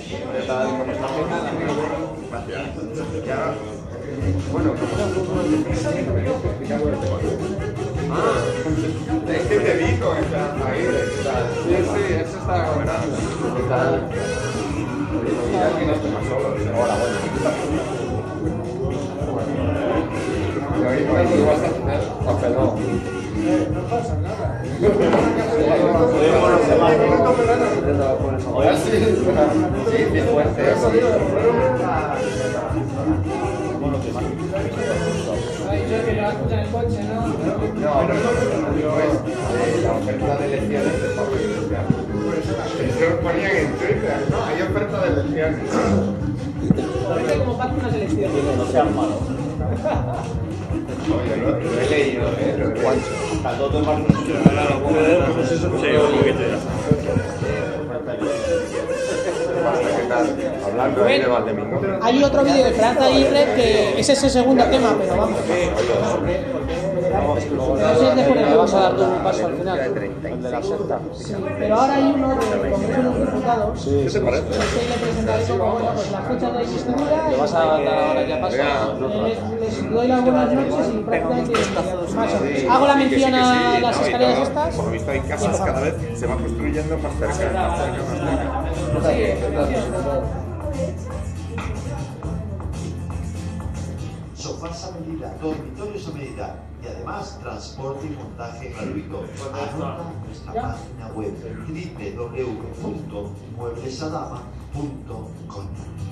Gracias. Y ahora, bueno, ¿cómo es que te vi con esa ahí, sí, eso está gobernando. ¿Qué tal? Mira que no estoy más solo. Hola, bueno. Y ahorita vas a tener papelón. No pasa nada. Ahora sí. Sí, bien fuerte. Yo que lo escucho en el coche, ¿no? No, pues la oferta de elecciones de Pablo Iglesias. Eso ponían en Twitter, ¿no? Hay oferta de elecciones. Parece como parte de unas elecciones. No sean malos. Oye, lo he leído, lo he leído. Hasta el 2 de marzo. ¿Qué tal? Hablando ahí de Valdemingo. Hay otro vídeo de Esperanza Aguirre que es ese segundo tema, pero vamos. No sé si después le vas a dar tú un paso al final. El de la secta. Sí, pero ahora hay uno del Congreso de los Diputados. ¿Qué te parece? Que le presentaré como bueno, pues la fecha de investidura. Le vas a dar ahora ya paso. Les doy las buenas noches y prácticamente más o menos. Hago la mención a las escaleras estas. Por lo visto hay casas cada vez se van construyendo más cerca, más cerca, más cerca. Sofás a medida, dormitorios a medida y además transporte y montaje gratuito. Anota nuestra página web www.mueblesadama.com.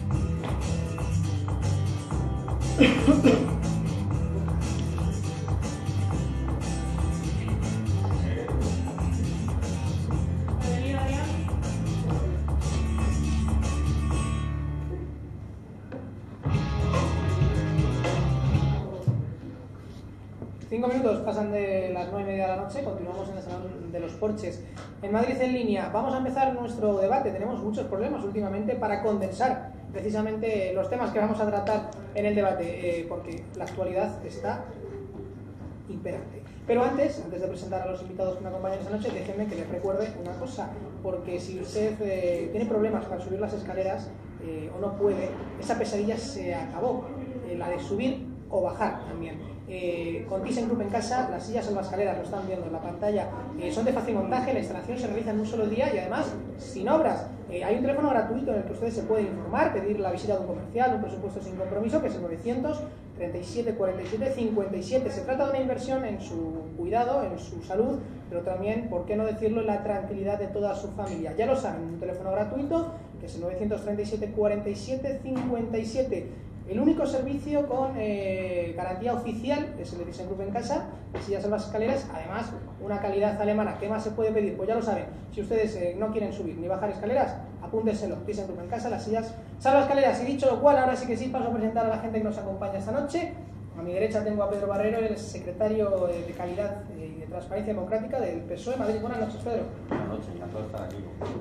Minutos pasan de las 9:30 de la noche, continuamos en el Salón de los Porches. En Madrid en línea, vamos a empezar nuestro debate. Tenemos muchos problemas últimamente para condensar precisamente los temas que vamos a tratar en el debate, porque la actualidad está imperante. Pero antes de presentar a los invitados que me acompañan esta noche, déjenme que les recuerde una cosa, porque si usted tiene problemas para subir las escaleras o no puede, esa pesadilla se acabó, la de subir o bajar también. Con ThyssenKrupp en casa, las sillas salvaescaleras, lo están viendo en la pantalla, son de fácil montaje, la instalación se realiza en un solo día y además sin obras. Hay un teléfono gratuito en el que ustedes se pueden informar, pedir la visita de un comercial, un presupuesto sin compromiso, que es el 937 47 57. Se trata de una inversión en su cuidado, en su salud, pero también, ¿por qué no decirlo?, en la tranquilidad de toda su familia. Ya lo saben, un teléfono gratuito, que es el 937 47 57. El único servicio con garantía oficial es el de ThyssenKrupp en casa, sillas salvaescaleras, además una calidad alemana. ¿Qué más se puede pedir? Pues ya lo saben, si ustedes no quieren subir ni bajar escaleras, apúntenselo, ThyssenKrupp en casa, las sillas salvaescaleras. Y dicho lo cual, ahora sí que sí, paso a presentar a la gente que nos acompaña esta noche. A mi derecha tengo a Pedro Barrero, el secretario de Calidad y de Transparencia Democrática del PSOE Madrid. Buenas noches, Pedro. Buenas noches, encantado de estar aquí.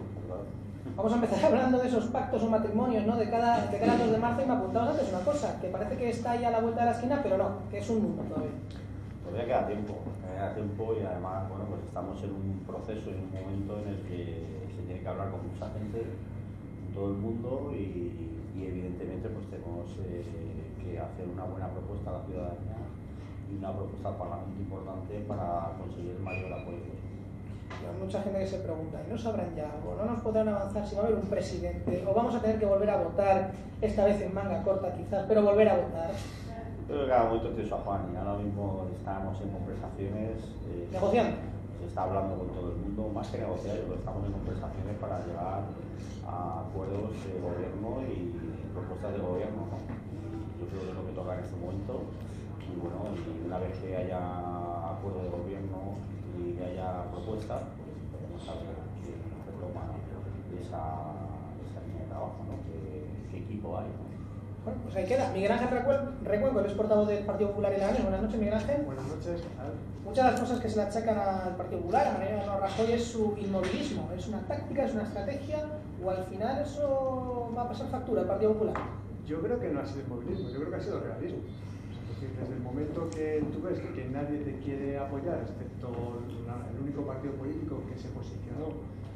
Vamos a empezar hablando de esos pactos o matrimonios, ¿no? De cada 2 de marzo, y me apuntabas antes una cosa, que parece que está ahí a la vuelta de la esquina, pero no, que es un mundo todavía. Todavía queda tiempo y además, bueno, pues estamos en un proceso, en un momento en el que se tiene que hablar con mucha gente en todo el mundo y evidentemente pues tenemos que hacer una buena propuesta a la ciudadanía y una propuesta al Parlamento importante para conseguir mayor apoyo. Hay mucha gente que se pregunta, ¿y no sabrán ya algo? ¿No nos podrán avanzar si va a haber un presidente? ¿O vamos a tener que volver a votar, esta vez en manga corta quizás, pero volver a votar? Yo creo que cada momento estoy a Juan y ahora mismo estamos en conversaciones. ¿Negociando? Se está hablando con todo el mundo, más que negociar, yo creo que estamos en conversaciones para llegar a acuerdos de gobierno y propuestas de gobierno, ¿no? Y yo creo que es lo que toca en este momento. Y bueno, y una vez que haya acuerdo de gobierno y que haya propuestas, pues podemos saber quién retoma esa línea de trabajo, ¿no? ¿Qué equipo hay, ¿no? Bueno, pues ahí queda. Miguel Ángel Recuenco, el portavoz del Partido Popular en la ANES. Buenas noches, Miguel Ángel. Buenas noches. Muchas de las cosas que se le achacan al Partido Popular, a manera de Rajoy, es su inmovilismo. ¿Es una táctica, es una estrategia, o al final eso va a pasar factura al Partido Popular? Yo creo que no ha sido inmovilismo, yo creo que ha sido realismo. Es decir, desde el momento que tú ves que nadie te quiere apoyar, excepto el único partido político que se posicionó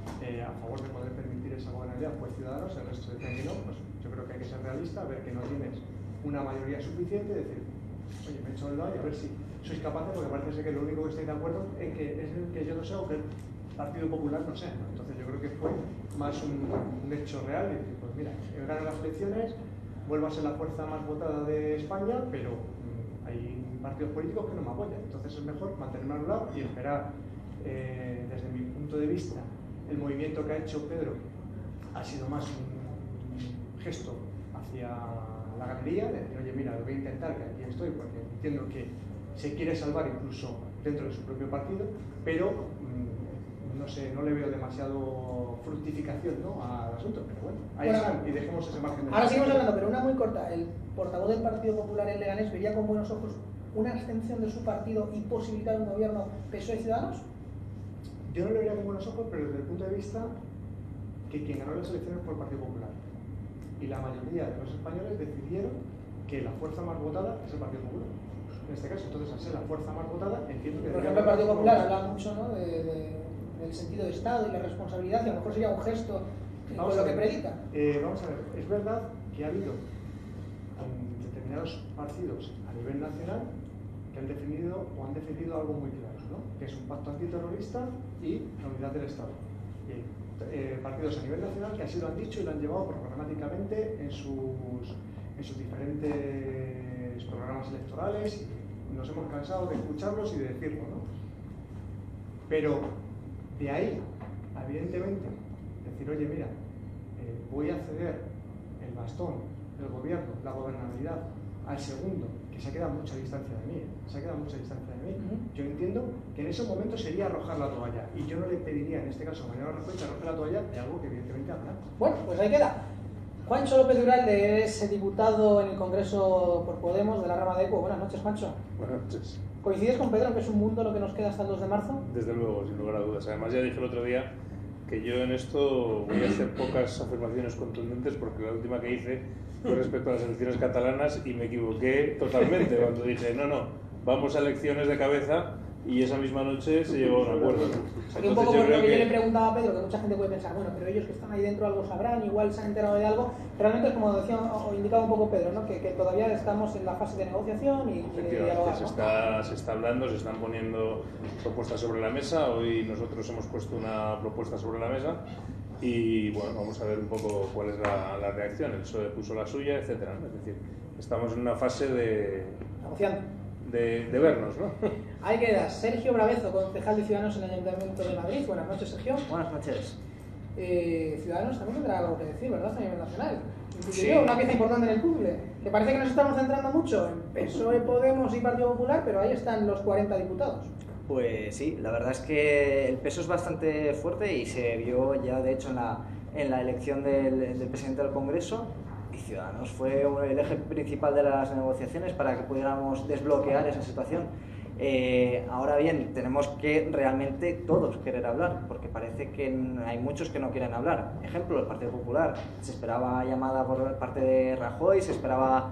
a favor de poder permitir esa gobernabilidad fue Ciudadanos, el resto decían que no. Pues yo creo que hay que ser realista, ver que no tienes una mayoría suficiente, decir, oye, me he hecho el lado y a ver si sois capaces, porque parece ser que lo único que estáis de acuerdo en que es el que yo no sé o que el Partido Popular no sé, ¿no? Entonces yo creo que fue más un hecho real y decir, pues mira, he ganado las elecciones, vuelvo a ser la fuerza más votada de España, pero hay partidos políticos que no me apoyan, entonces es mejor mantenerme a un lado y esperar. Desde mi punto de vista, el movimiento que ha hecho Pedro ha sido más un gesto hacia la galería, de decir, oye, mira, lo voy a intentar, que aquí estoy, porque entiendo que se quiere salvar incluso dentro de su propio partido, pero no sé, no le veo demasiado fructificación, ¿no?, al asunto, pero bueno, ahí están, y dejemos ese margen de... Ahora seguimos hablando, pero una muy corta. El portavoz del Partido Popular en Leganés vería con buenos ojos una abstención de su partido y posibilitar un gobierno PSOE-Ciudadanos. Yo no lo vería con buenos ojos, pero desde el punto de vista que quien ganó las elecciones fue el Partido Popular. Y la mayoría de los españoles decidieron que la fuerza más votada es el Partido Popular. En este caso, entonces, al ser la fuerza más votada, entiendo que... Por ejemplo, el Partido Popular habla mucho, ¿no?, del sentido de Estado y la responsabilidad, y a lo mejor sería un gesto con lo que predica. Vamos a ver, es verdad que ha habido determinados partidos a nivel nacional que han defendido algo muy claro, ¿no?, que es un pacto antiterrorista y la unidad del Estado. Y partidos a nivel nacional que así lo han dicho y lo han llevado programáticamente en sus diferentes programas electorales, y nos hemos cansado de escucharlos y de decirlo, ¿no? Pero de ahí, evidentemente, decir, oye, mira, voy a ceder el bastón del gobierno, la gobernabilidad, al segundo, que se ha quedado mucha distancia de mí, yo entiendo que en ese momento sería arrojar la toalla, y yo no le pediría en este caso a Mariano Rajoy que arroje la toalla de algo que evidentemente habrá. Bueno, pues ahí queda. Juancho López Duralde es diputado en el Congreso por Podemos de la rama de ECO. Buenas noches, Juancho. Buenas noches. ¿Coincides con Pedro en que es un mundo lo que nos queda hasta el 2 de marzo? Desde luego, sin lugar a dudas. Además, ya dije el otro día que yo en esto voy a hacer pocas afirmaciones contundentes, porque la última que hice fue respecto a las elecciones catalanas y me equivoqué totalmente cuando dije, no, vamos a elecciones de cabeza, y esa misma noche se llegó a un acuerdo. Aquí un poco por lo que yo le preguntaba a Pedro, que mucha gente puede pensar, bueno, pero ellos que están ahí dentro algo sabrán, igual se han enterado de algo. Realmente es como decía o indicaba un poco Pedro, ¿no?, que todavía estamos en la fase de negociación y de dialogar, ¿no? Se está hablando, se están poniendo propuestas sobre la mesa. Hoy nosotros hemos puesto una propuesta sobre la mesa y bueno, vamos a ver un poco cuál es la reacción. El PSOE puso la suya, etcétera, ¿no? Es decir, estamos en una fase de vernos, ¿no? Ahí queda Sergio Bravezo, concejal de Ciudadanos en el Ayuntamiento de Madrid. Buenas noches, Sergio. Buenas noches. Ciudadanos también tendrá algo que decir, ¿verdad?, a nivel nacional. Sí. Yo, una pieza importante en el puzzle. Que parece que nos estamos centrando mucho en PSOE, Podemos y Partido Popular, pero ahí están los 40 diputados. Pues sí, la verdad es que el peso es bastante fuerte y se vio ya, de hecho, en la elección del presidente del Congreso. Y Ciudadanos fue el eje principal de las negociaciones para que pudiéramos desbloquear esa situación. Ahora bien, tenemos que realmente todos querer hablar, porque parece que hay muchos que no quieren hablar. Ejemplo, el Partido Popular. Se esperaba llamada por parte de Rajoy, se esperaban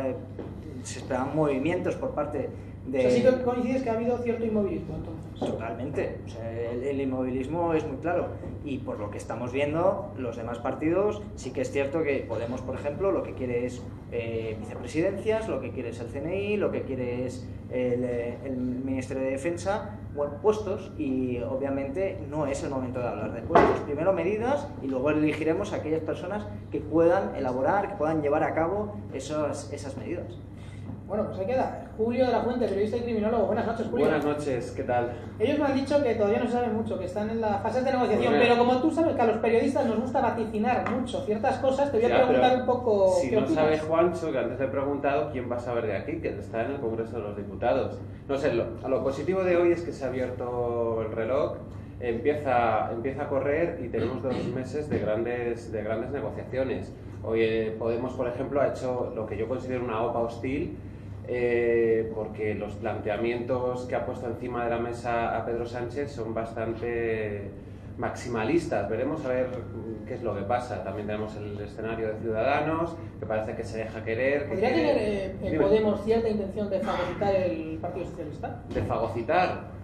movimientos por parte de... O sea, sí que coincides que ha habido cierto inmovilismo, entonces. Totalmente. O sea, el inmovilismo es muy claro. Y por lo que estamos viendo, los demás partidos, sí que es cierto que Podemos, por ejemplo, lo que quiere es vicepresidencias, lo que quiere es el CNI, lo que quiere es el Ministerio de Defensa, bueno, puestos, y obviamente no es el momento de hablar de puestos. Primero medidas y luego elegiremos a aquellas personas que puedan elaborar, que puedan llevar a cabo esas medidas. Bueno, pues ahí queda. Julio de la Fuente, periodista y criminólogo. Buenas noches, Julio. Buenas noches, ¿qué tal? Ellos me han dicho que todavía no se sabe mucho, que están en las fases de negociación, Pues pero como tú sabes que a los periodistas nos gusta vaticinar mucho ciertas cosas, te voy a preguntar un poco... Si no sabe Juancho, que antes le he preguntado, ¿quién va a saber de aquí? Que está en el Congreso de los Diputados. No sé, lo positivo de hoy es que se ha abierto el reloj, empieza a correr y tenemos 2 meses de grandes negociaciones. Hoy Podemos, por ejemplo, ha hecho lo que yo considero una OPA hostil, porque los planteamientos que ha puesto encima de la mesa a Pedro Sánchez son bastante maximalistas. Veremos a ver qué es lo que pasa. También tenemos el escenario de Ciudadanos, que parece que se deja querer. ¿Podría tener Podemos cierta intención de fagocitar el Partido Socialista? ¿De fagocitar?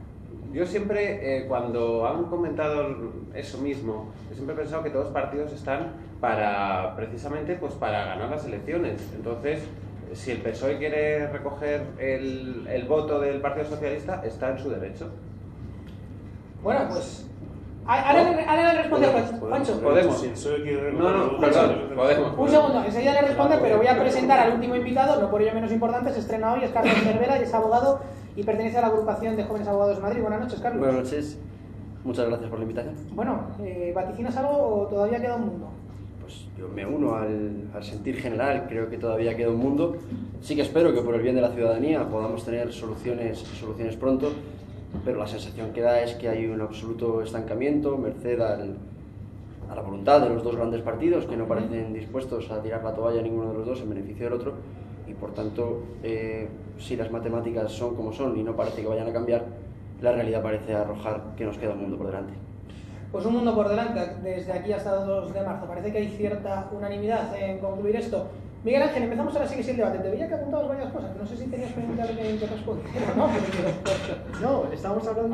Yo siempre, cuando han comentado eso mismo, yo siempre he pensado que todos los partidos están precisamente pues para ganar las elecciones. Entonces, si el PSOE quiere recoger el voto del Partido Socialista, está en su derecho. Bueno, pues... Ahora le responde Juancho. Podemos. No, perdón, Podemos. Un segundo, enseguida le responde, pero voy a presentar al último invitado, no por ello menos importante, se estrena hoy, es Carlos Cervera, y es abogado y pertenece a la agrupación de jóvenes abogados de Madrid. Buenas noches, Carlos. Buenas noches, muchas gracias por la invitación. Bueno, ¿vaticinas algo o todavía queda un mundo? Pues yo me uno al sentir general, creo que todavía queda un mundo. Sí que espero que por el bien de la ciudadanía podamos tener soluciones pronto, pero la sensación que da es que hay un absoluto estancamiento, merced a la voluntad de los dos grandes partidos, que no parecen dispuestos a tirar la toalla ninguno de los dos en beneficio del otro, y por tanto, si las matemáticas son como son y no parece que vayan a cambiar, la realidad parece arrojar que nos queda un mundo por delante. Pues un mundo por delante, desde aquí hasta el 2 de marzo. Parece que hay cierta unanimidad en concluir esto. Miguel Ángel, empezamos ahora sí que sí el debate. Te veía que apuntabas varias cosas. No sé si tenías preguntas que responder o no. No, estábamos hablando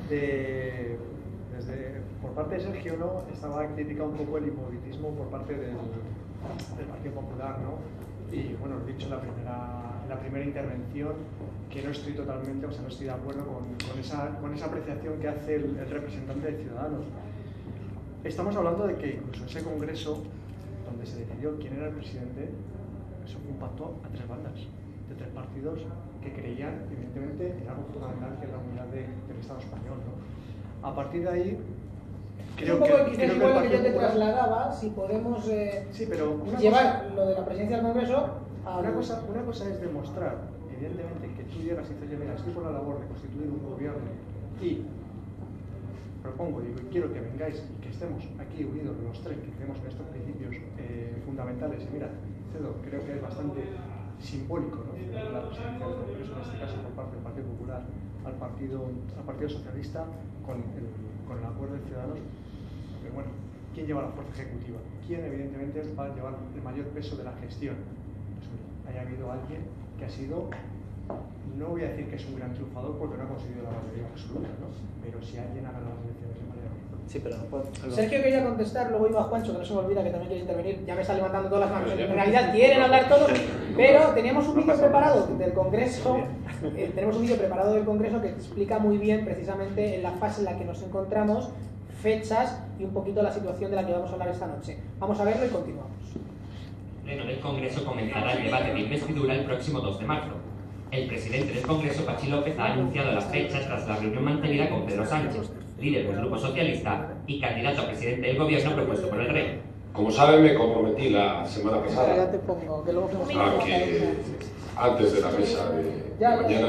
por parte de Sergio, ¿no? Estaba criticando un poco el inmovilismo por parte del Partido Popular, ¿no? Y bueno, he dicho en la primera intervención que no estoy totalmente, no estoy de acuerdo con esa apreciación que hace el representante de Ciudadanos. Estamos hablando de que incluso ese congreso donde se decidió quién era el presidente, eso fue un pacto a tres bandas, de tres partidos que creían, evidentemente, en algo fundamental que es la unidad del Estado español, ¿no? A partir de ahí, creo que el lo que yo te Popular... trasladaba, si podemos sí, pero llevar lo de la presidencia del Congreso a... Una cosa es demostrar, evidentemente, que tú llegas y dices, mira, estoy por la labor de constituir un gobierno y propongo, digo, y quiero que vengáis y que estemos aquí unidos los tres, que tenemos en estos principios fundamentales. Y mira, Cedo, creo que es bastante simbólico, ¿no? La presidencia del Congreso, en este caso por parte del Partido Popular, al Partido Socialista, con el acuerdo de Ciudadanos. Pero bueno, ¿quién lleva la fuerza ejecutiva? ¿Quién, evidentemente, va a llevar el mayor peso de la gestión? Pues haya habido alguien que ha sido, no voy a decir que es un gran triunfador porque no ha conseguido la mayoría absoluta, ¿no? Pero si alguien ha ganado las elecciones de manera... Sí, pero no puedo... Sergio quería contestar, luego iba Juancho, que no se me olvida que también quiere intervenir. Ya me está levantando todas las manos. En realidad quieren hablar todos, pero teníamos un vídeo preparado del Congreso. Tenemos un vídeo preparado del Congreso que explica muy bien, precisamente, en la fase en la que nos encontramos, fechas y un poquito la situación de la que vamos a hablar esta noche. Vamos a verlo y continuamos. El Pleno del Congreso comenzará el debate de investidura el próximo 2 de marzo. El presidente del Congreso, Pachi López, ha anunciado las fechas tras la reunión mantenida con Pedro Sánchez, líder del Grupo Socialista y candidato a presidente del Gobierno propuesto por el Rey. Como saben, me comprometí la semana pasada Ya te pongo, que luego a que antes de la mesa de mañana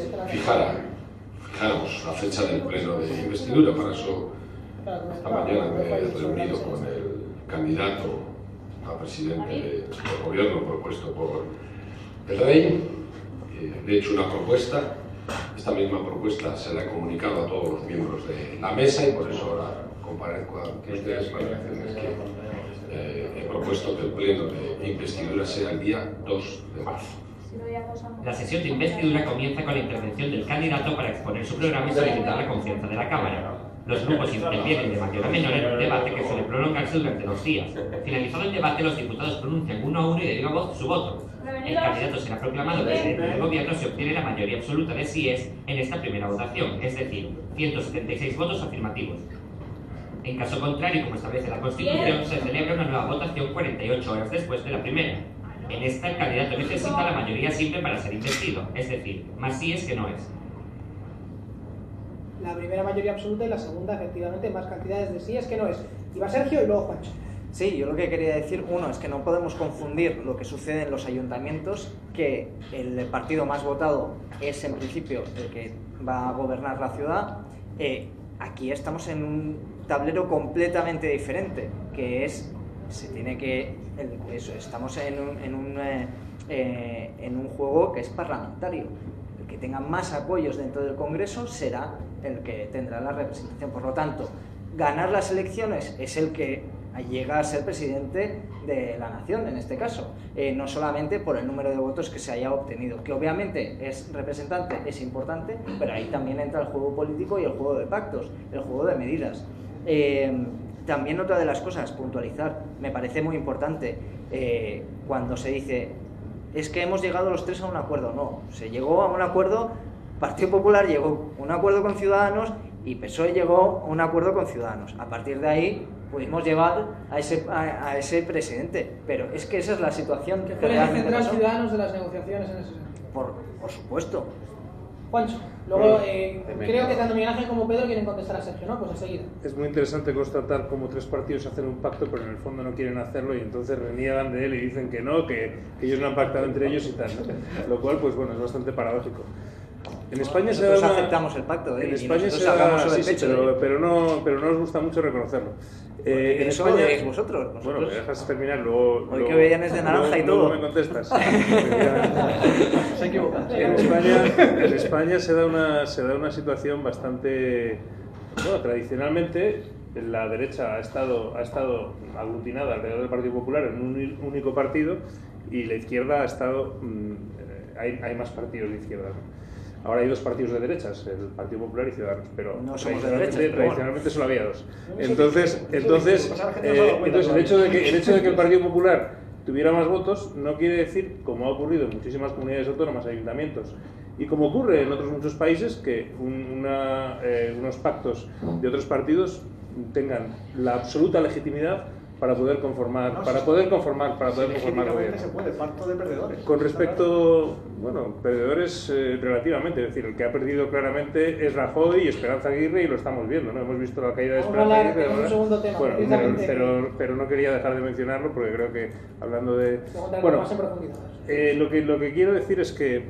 fijáramos la fecha del pleno de investidura. Para eso, esta mañana me he reunido con el candidato a presidente del Gobierno propuesto por el Rey. Le he hecho una propuesta. Esta misma propuesta se la he comunicado a todos los miembros de la mesa y por eso ahora comparezco ante ustedes para decirles que he propuesto que el pleno de investidura sea el día 2 de marzo. La sesión de investidura comienza con la intervención del candidato para exponer su programa y solicitar la confianza de la Cámara. Los grupos intervienen de mayor a menor en un debate que suele prolongarse durante 2 días. Finalizado el debate, los diputados pronuncian uno a uno y de viva voz su voto. El candidato será proclamado presidente del Gobierno si obtiene la mayoría absoluta de síes en esta primera votación, es decir, 176 votos afirmativos. En caso contrario, como establece la Constitución, se celebra una nueva votación 48 horas después de la primera. En esta, el candidato necesita la mayoría simple para ser investido, es decir, más síes que noes. La primera mayoría absoluta y la segunda, efectivamente, más cantidades de síes que noes. Y va Sergio y luego Juancho. Sí, yo lo que quería decir, uno, es que no podemos confundir lo que sucede en los ayuntamientos, que el partido más votado es en principio el que va a gobernar la ciudad. Aquí estamos en un tablero completamente diferente, que es, estamos en un juego que es parlamentario. El que tenga más apoyos dentro del Congreso será el que tendrá la representación. Por lo tanto, ganar las elecciones es el que llega a ser presidente de la nación, en este caso, no solamente por el número de votos que se haya obtenido, que obviamente es representante, es importante, pero ahí también entra el juego político y el juego de pactos, el juego de medidas. También otra de las cosas, puntualizar, me parece muy importante, cuando se dice, es que hemos llegado los tres a un acuerdo. No, se llegó a un acuerdo, Partido Popular llegó a un acuerdo con Ciudadanos y PSOE llegó a un acuerdo con Ciudadanos. A partir de ahí pudimos llevar a ese presidente, pero es que esa es la situación que que fue el realmente central pasó. Ciudadanos de las negociaciones en ese sentido. Por supuesto. Juancho, luego creo que tanto Miguel Ángel como Pedro quieren contestar a Sergio, ¿no? Pues enseguida. Es muy interesante constatar cómo tres partidos hacen un pacto, pero en el fondo no quieren hacerlo y entonces reniegan de él y dicen que no, que ellos no han pactado entre ellos y tal, ¿no? Lo cual, pues bueno, es bastante paradójico. En España se da nosotros una... aceptamos el pacto, En y España nosotros se da... hagamos sobre el Sí, pecho, pero no nos gusta mucho reconocerlo. En eso España... lo diréis vosotros. Bueno, me dejas terminar, luego... Hoy que veían es de naranja y todo. Luego me contestas. Se equivoca. En España se da una situación bastante... Bueno, tradicionalmente la derecha ha estado aglutinada alrededor del Partido Popular en un único partido y la izquierda ha estado... Hay más partidos de izquierda, ¿no? Ahora hay dos partidos de derechas, el Partido Popular y Ciudadanos, pero no somos de derechas, tradicionalmente solo había dos. Entonces el hecho de que el Partido Popular tuviera más votos no quiere decir, como ha ocurrido en muchísimas comunidades autónomas, ayuntamientos, y como ocurre en otros muchos países, que unos pactos de otros partidos tengan la absoluta legitimidad para poder conformar gobierno. Se puede, pacto de perdedores. Con respecto, bueno, perdedores relativamente, es decir, el que ha perdido claramente es Rajoy y Esperanza Aguirre y lo estamos viendo, ¿no? Hemos visto la caída de Esperanza Aguirre. Vamos a un segundo tema, bueno, pero no quería dejar de mencionarlo porque creo que hablando de... Bueno, lo que quiero decir es que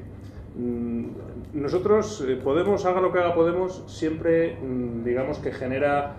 nosotros, Podemos, haga lo que haga Podemos, siempre digamos que genera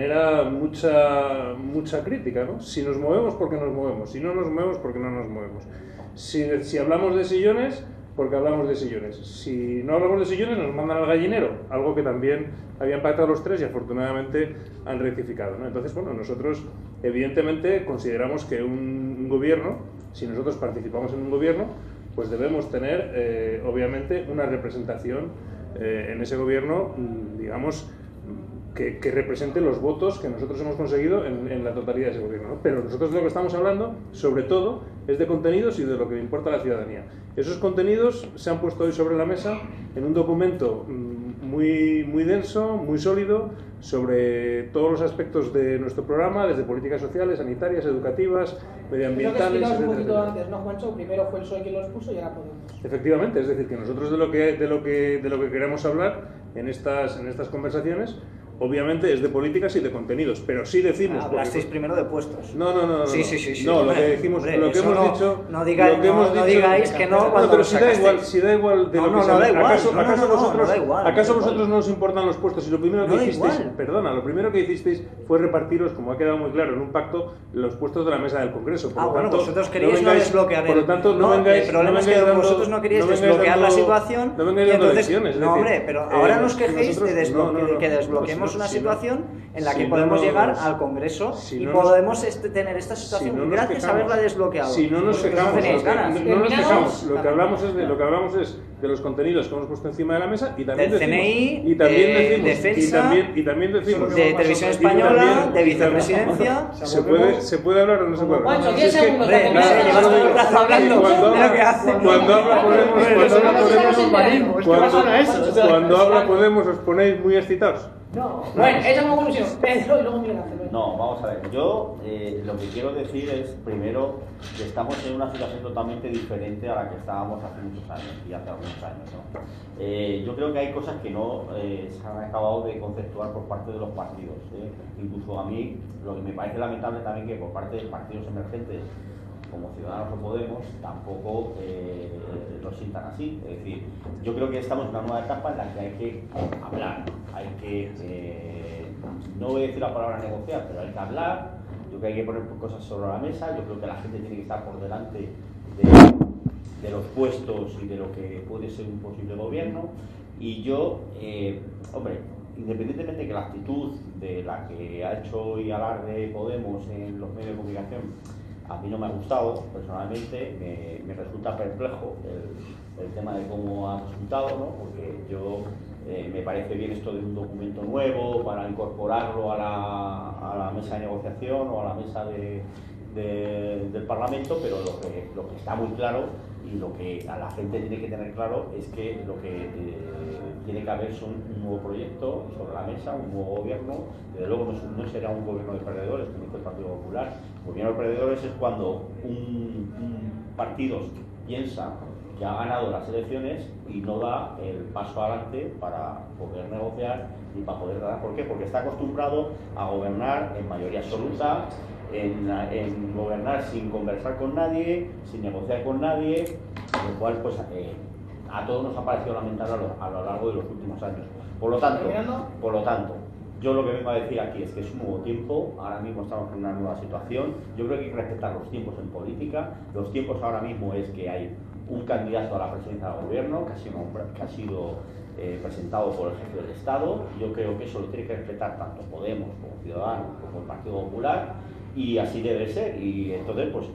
mucha crítica, ¿no? Si nos movemos, porque nos movemos. Si no nos movemos, porque no nos movemos. Si hablamos de sillones, porque hablamos de sillones. Si no hablamos de sillones, nos mandan al gallinero, algo que también habían pactado los tres y afortunadamente han rectificado, ¿no? Entonces, bueno, nosotros evidentemente consideramos que un gobierno, si nosotros participamos en un gobierno, pues debemos tener, obviamente, una representación en ese gobierno, digamos, que represente los votos que nosotros hemos conseguido en la totalidad de ese gobierno, ¿no? Pero nosotros de lo que estamos hablando, sobre todo, es de contenidos y de lo que le importa a la ciudadanía. Esos contenidos se han puesto hoy sobre la mesa en un documento muy denso, muy sólido, sobre todos los aspectos de nuestro programa, desde políticas sociales, sanitarias, educativas, medioambientales, etcétera. Un poquito antes, ¿no, Juancho? Primero fue el PSOE quien los puso y ahora Podemos. Efectivamente, es decir, que nosotros de lo que queremos hablar en estas conversaciones, obviamente es de políticas y de contenidos, pero sí decimos... Hablasteis primero de puestos. No. Sí. No, lo que decimos, hombre, lo que hemos dicho... No digáis que no cuando pero si da igual de lo que da igual. ¿Acaso vosotros no os importan los puestos? Y lo primero que hicisteis, lo primero que hicisteis fue repartiros, como ha quedado muy claro en un pacto, los puestos de la mesa del Congreso. Por lo tanto, vosotros queríais no desbloquear. Por lo tanto, el problema es que vosotros no queríais desbloquear la situación. No vengáis dando lecciones. No, hombre, pero ahora nos quejéis de que desbloqueemos una situación en la que podemos llegar al Congreso y podemos tener esta situación gracias a haberla desbloqueado. Si no nos quejamos, lo que hablamos es de los contenidos que hemos puesto encima de la mesa y también del CNI, de defensa, de televisión española, de vicepresidencia. ¿Se puede hablar o no se puede hablar? Juancho, 10 segundos. Cuando habla Podemos os ponéis muy excitados. No, bueno, esa es una conclusión. Pedro y luego Miguel Ángel. No, vamos a ver. Yo lo que quiero decir es, primero, que estamos en una situación totalmente diferente a la que estábamos hace muchos años y hace algunos años, ¿no? Yo creo que hay cosas que no se han acabado de conceptuar por parte de los partidos. Incluso a mí, lo que me parece lamentable también que por parte de partidos emergentes como Ciudadanos o Podemos tampoco lo sientan así. Es decir, yo creo que estamos en una nueva etapa en la que hay que hablar, hay que, no voy a decir la palabra negociar, pero hay que hablar, yo creo que hay que poner cosas sobre la mesa, yo creo que la gente tiene que estar por delante de los puestos y de lo que puede ser un posible gobierno, y yo, hombre, independientemente de que la actitud de la que ha hecho hoy alarde Podemos en los medios de comunicación a mí no me ha gustado personalmente, me resulta perplejo el tema de cómo ha resultado, ¿no? Porque yo me parece bien esto de un documento nuevo para incorporarlo a la mesa de negociación o a la mesa del Parlamento, pero lo que está muy claro y lo que a la gente tiene que tener claro es que lo que tiene que haber son un nuevo proyecto sobre la mesa, un nuevo gobierno. Desde luego no será un gobierno de perdedores, como dice el Partido Popular. Un gobierno de perdedores es cuando un partido piensa que ha ganado las elecciones y no da el paso adelante para poder negociar y para poder ganar. ¿Por qué? Porque está acostumbrado a gobernar en mayoría absoluta, en gobernar sin conversar con nadie, sin negociar con nadie, lo cual pues a todos nos ha parecido lamentable a lo largo de los últimos años. Por lo tanto, yo lo que vengo a decir aquí es que es un nuevo tiempo, ahora mismo estamos en una nueva situación, yo creo que hay que respetar los tiempos en política. Los tiempos ahora mismo es que hay un candidato a la presidencia del gobierno que ha sido presentado por el jefe del Estado. Yo creo que eso lo tiene que respetar tanto Podemos como Ciudadanos como el Partido Popular, y así debe ser. Y entonces pues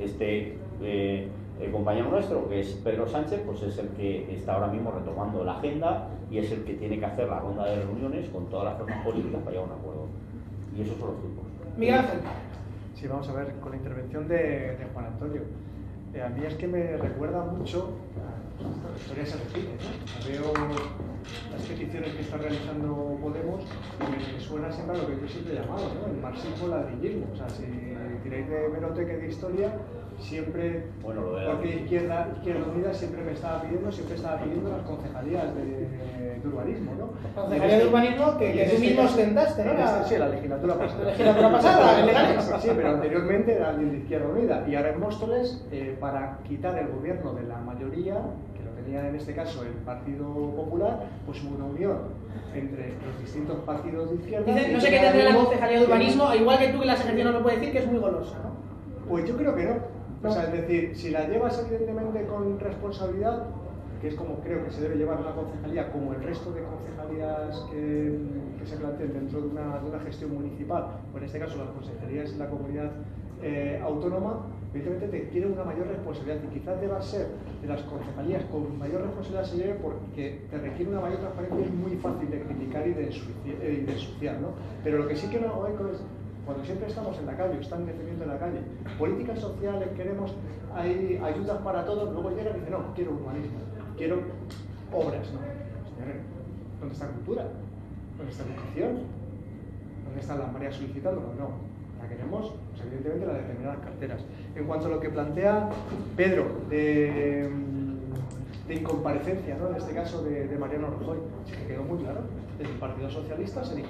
el compañero nuestro, que es Pedro Sánchez, pues es el que está ahora mismo retomando la agenda y es el que tiene que hacer la ronda de reuniones con todas las fuerzas políticas para llegar a un acuerdo. Y esos son los tiempos. Miguel Ángel. Sí, vamos a ver, con la intervención de Juan Antonio. A mí es que me recuerda mucho, la historia se repite, ¿no? Veo las peticiones que está realizando Podemos y me suena siempre a lo que yo siempre he llamado, ¿no? El marxismo-ladrillismo. O sea, si tiráis de hemeroteca de historia, siempre, porque Izquierda Unida siempre estaba pidiendo las concejalías de urbanismo, ¿no? Concejalía de urbanismo que tú mismo ostentaste, ¿no? Sí, la legislatura pasada. La legislatura pasada, en Leganés. Sí, pero anteriormente era alguien de Izquierda Unida. Y ahora en Móstoles, para quitar el gobierno de la mayoría, que lo tenía en este caso el Partido Popular, pues hubo una unión entre los distintos partidos de izquierda. Dice, no sé qué tendrá la concejalía de urbanismo, igual que tú que la secretaria no me puede decir que es muy golosa, ¿no? Pues yo creo que no. O sea, es decir, si la llevas evidentemente con responsabilidad, que es como creo que se debe llevar una concejalía, como el resto de concejalías que se planteen dentro de una gestión municipal, o en este caso las consejerías en la comunidad autónoma, evidentemente te quiere una mayor responsabilidad, y quizás deba ser de las concejalías con mayor responsabilidad se lleve porque te requiere una mayor transparencia y es muy fácil de criticar y de ensuciar, ¿no? Pero lo que sí que no hago eco es, cuando siempre estamos en la calle, están defendiendo en la calle, políticas sociales, queremos, hay ayudas para todos, luego llegan y dicen, no, quiero urbanismo, quiero obras, ¿no? Señores, ¿dónde está cultura? ¿Dónde está educación? ¿Dónde están las mareas solicitándolo? No, la queremos, pues evidentemente, las determinadas carteras. En cuanto a lo que plantea Pedro de incomparecencia, ¿no? En este caso de Mariano Rajoy, sí que quedó muy claro, desde el Partido Socialista se dijo,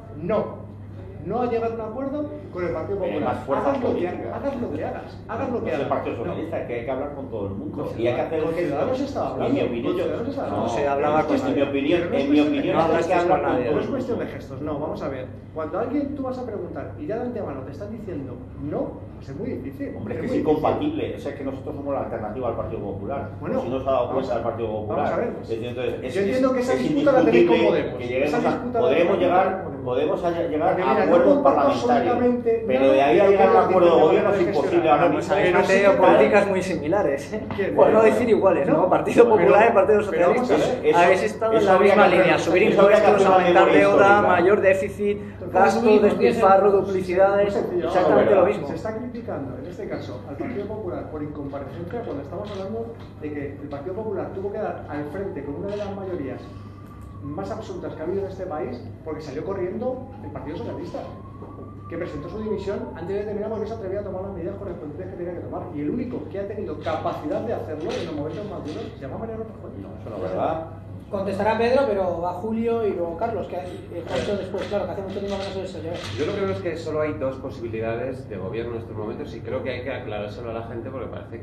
no ha llegado a un acuerdo con el Partido Popular. Hagas lo que hagas. No es el Partido Socialista, que hay que hablar con todo el mundo. Y hay que hacer porque Ciudadanos estaba hablando. En mi opinión, no se hablaba con en mi opinión, no hay que hablar con todo. No es cuestión de gestos, no, vamos a ver. Cuando alguien tú vas a preguntar y ya de antemano te están diciendo no, pues es muy difícil. Hombre, es que es incompatible. O sea, que nosotros somos la alternativa al Partido Popular. Bueno, si no se ha dado cuenta del Partido Popular. Vamos a ver. Entonces, yo entiendo que esa disputa la tenéis con Podemos. Podemos llegar a acuerdos parlamentarios, pero de ahí a llegar a un acuerdo de gobierno es imposible ahora mismo. Hay una serie de políticas muy similares, por no decir iguales, ¿no? Partido Popular y Partido Socialista habéis estado en la misma línea, subir impuestos, aumentar deuda, mayor déficit, gasto, despilfarro, duplicidades, exactamente lo mismo. Se está criticando, en este caso, al Partido Popular por incomparecencia cuando estamos hablando de que el Partido Popular tuvo que dar al frente con una de las mayorías más absolutas que ha habido en este país porque salió corriendo el Partido Socialista, que presentó su dimisión antes de terminar porque no se atrevía a tomar las medidas correspondientes que tenía que tomar, y el único que ha tenido capacidad de hacerlo en los momentos más duros se llama Mariano Rajoy. No, eso no es verdad. Contestará Pedro, pero va Julio y luego Carlos, que ha hecho después, claro, que hace mucho tiempo que no se desayuna. Yo lo que veo es que solo hay dos posibilidades de gobierno en estos momentos y creo que hay que aclarárselo a la gente porque parece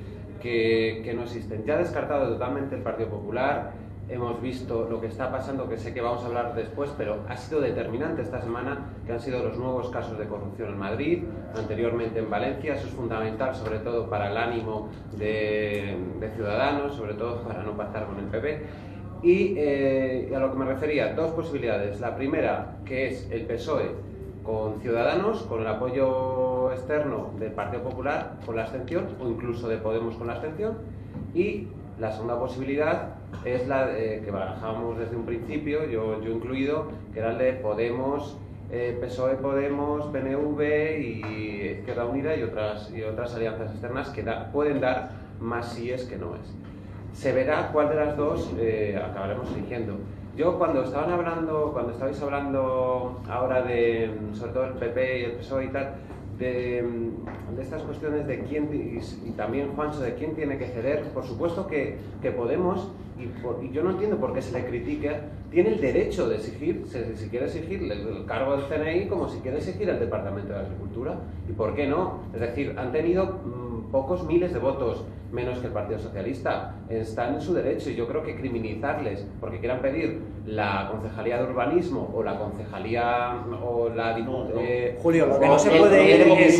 que no existen. Ya ha descartado totalmente el Partido Popular. Hemos visto lo que está pasando, que sé que vamos a hablar después, pero ha sido determinante esta semana, que han sido los nuevos casos de corrupción en Madrid, anteriormente en Valencia. Eso es fundamental, sobre todo para el ánimo de Ciudadanos, sobre todo para no pactar con el PP. Y a lo que me refería, dos posibilidades. La primera, que es el PSOE con Ciudadanos, con el apoyo externo del Partido Popular con la abstención, o incluso de Podemos con la abstención. Y la segunda posibilidad es la que barajábamos desde un principio, yo incluido, que era el de Podemos, PSOE, Podemos, PNV y Izquierda Unida y otras alianzas externas que pueden dar más síes que no es. Se verá cuál de las dos acabaremos eligiendo. Yo cuando estabais hablando ahora de, sobre todo el PP y el PSOE y tal, de estas cuestiones de quién, y también Juancho, de quién tiene que ceder, por supuesto que Podemos, y yo no entiendo por qué se le critica, tiene el derecho de exigir, si quiere exigir el cargo del CNI como si quiere exigir el Departamento de Agricultura, y por qué no. Es decir, han tenido pocos miles de votos menos que el Partido Socialista, están en su derecho, y yo creo que criminalizarles porque quieran pedir la concejalía de urbanismo o la concejalía o la Julio, lo que no se puede ir es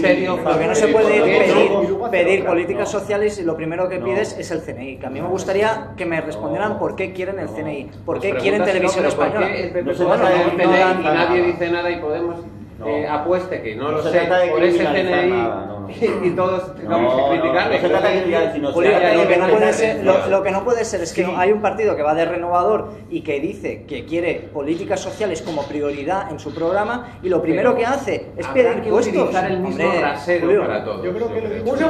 pedir políticas sociales, y lo primero que pides es el CNI, que a mí me gustaría que me respondieran por qué quieren el CNI, por qué quieren Televisión Española. ¿Por qué el PP se pasa del CNI y nadie dice nada y Podemos apueste que no lo sé por ese CNI y todos tengamos que criticarle? Lo que no puede ser es que hay un partido que va de renovador y que dice que quiere políticas sociales como prioridad en su programa, y lo primero que hace es pedir que utilizar el mismo rasero para todos. Yo creo que un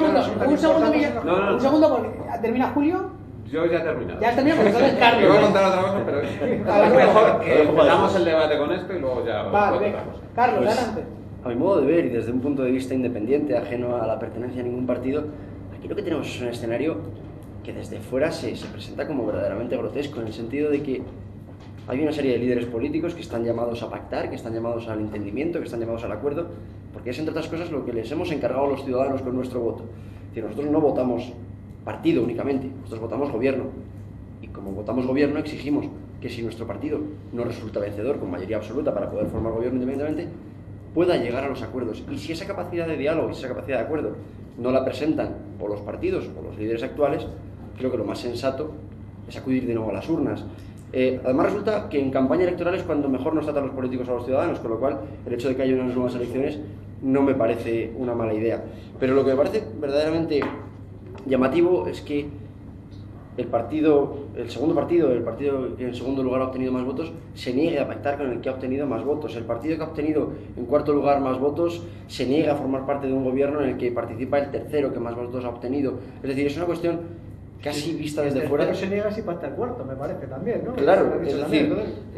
segundo, ¿termina Julio? Yo ya he terminado. Ya has terminado, porque entonces Carlos. Yo voy a contar otra cosa, pero es mejor que empezamos el debate con esto y luego ya. Vale, venga. Carlos, adelante. A mi modo de ver, y desde un punto de vista independiente, ajeno a la pertenencia a ningún partido, aquí lo que tenemos es un escenario que desde fuera se presenta como verdaderamente grotesco, en el sentido de que hay una serie de líderes políticos que están llamados a pactar, que están llamados al entendimiento, que están llamados al acuerdo, porque es, entre otras cosas, lo que les hemos encargado a los ciudadanos con nuestro voto. Es decir, nosotros no votamos partido únicamente, nosotros votamos gobierno, y como votamos gobierno exigimos que si nuestro partido no resulta vencedor con mayoría absoluta para poder formar gobierno independientemente, pueda llegar a los acuerdos. Y si esa capacidad de diálogo y esa capacidad de acuerdo no la presentan o los partidos o los líderes actuales, creo que lo más sensato es acudir de nuevo a las urnas. Además resulta que en campaña electoral es cuando mejor nos tratan los políticos a los ciudadanos, con lo cual el hecho de que haya unas nuevas elecciones no me parece una mala idea. Pero lo que me parece verdaderamente llamativo es que el segundo partido, el partido que en segundo lugar ha obtenido más votos, se niegue a pactar con el que ha obtenido más votos. El partido que ha obtenido en cuarto lugar más votos se niega a formar parte de un gobierno en el que participa el tercero que más votos ha obtenido. Es decir, es una cuestión casi vista desde fuera. Pero se niega si pacta el cuarto, me parece también, ¿no? Claro, es decir,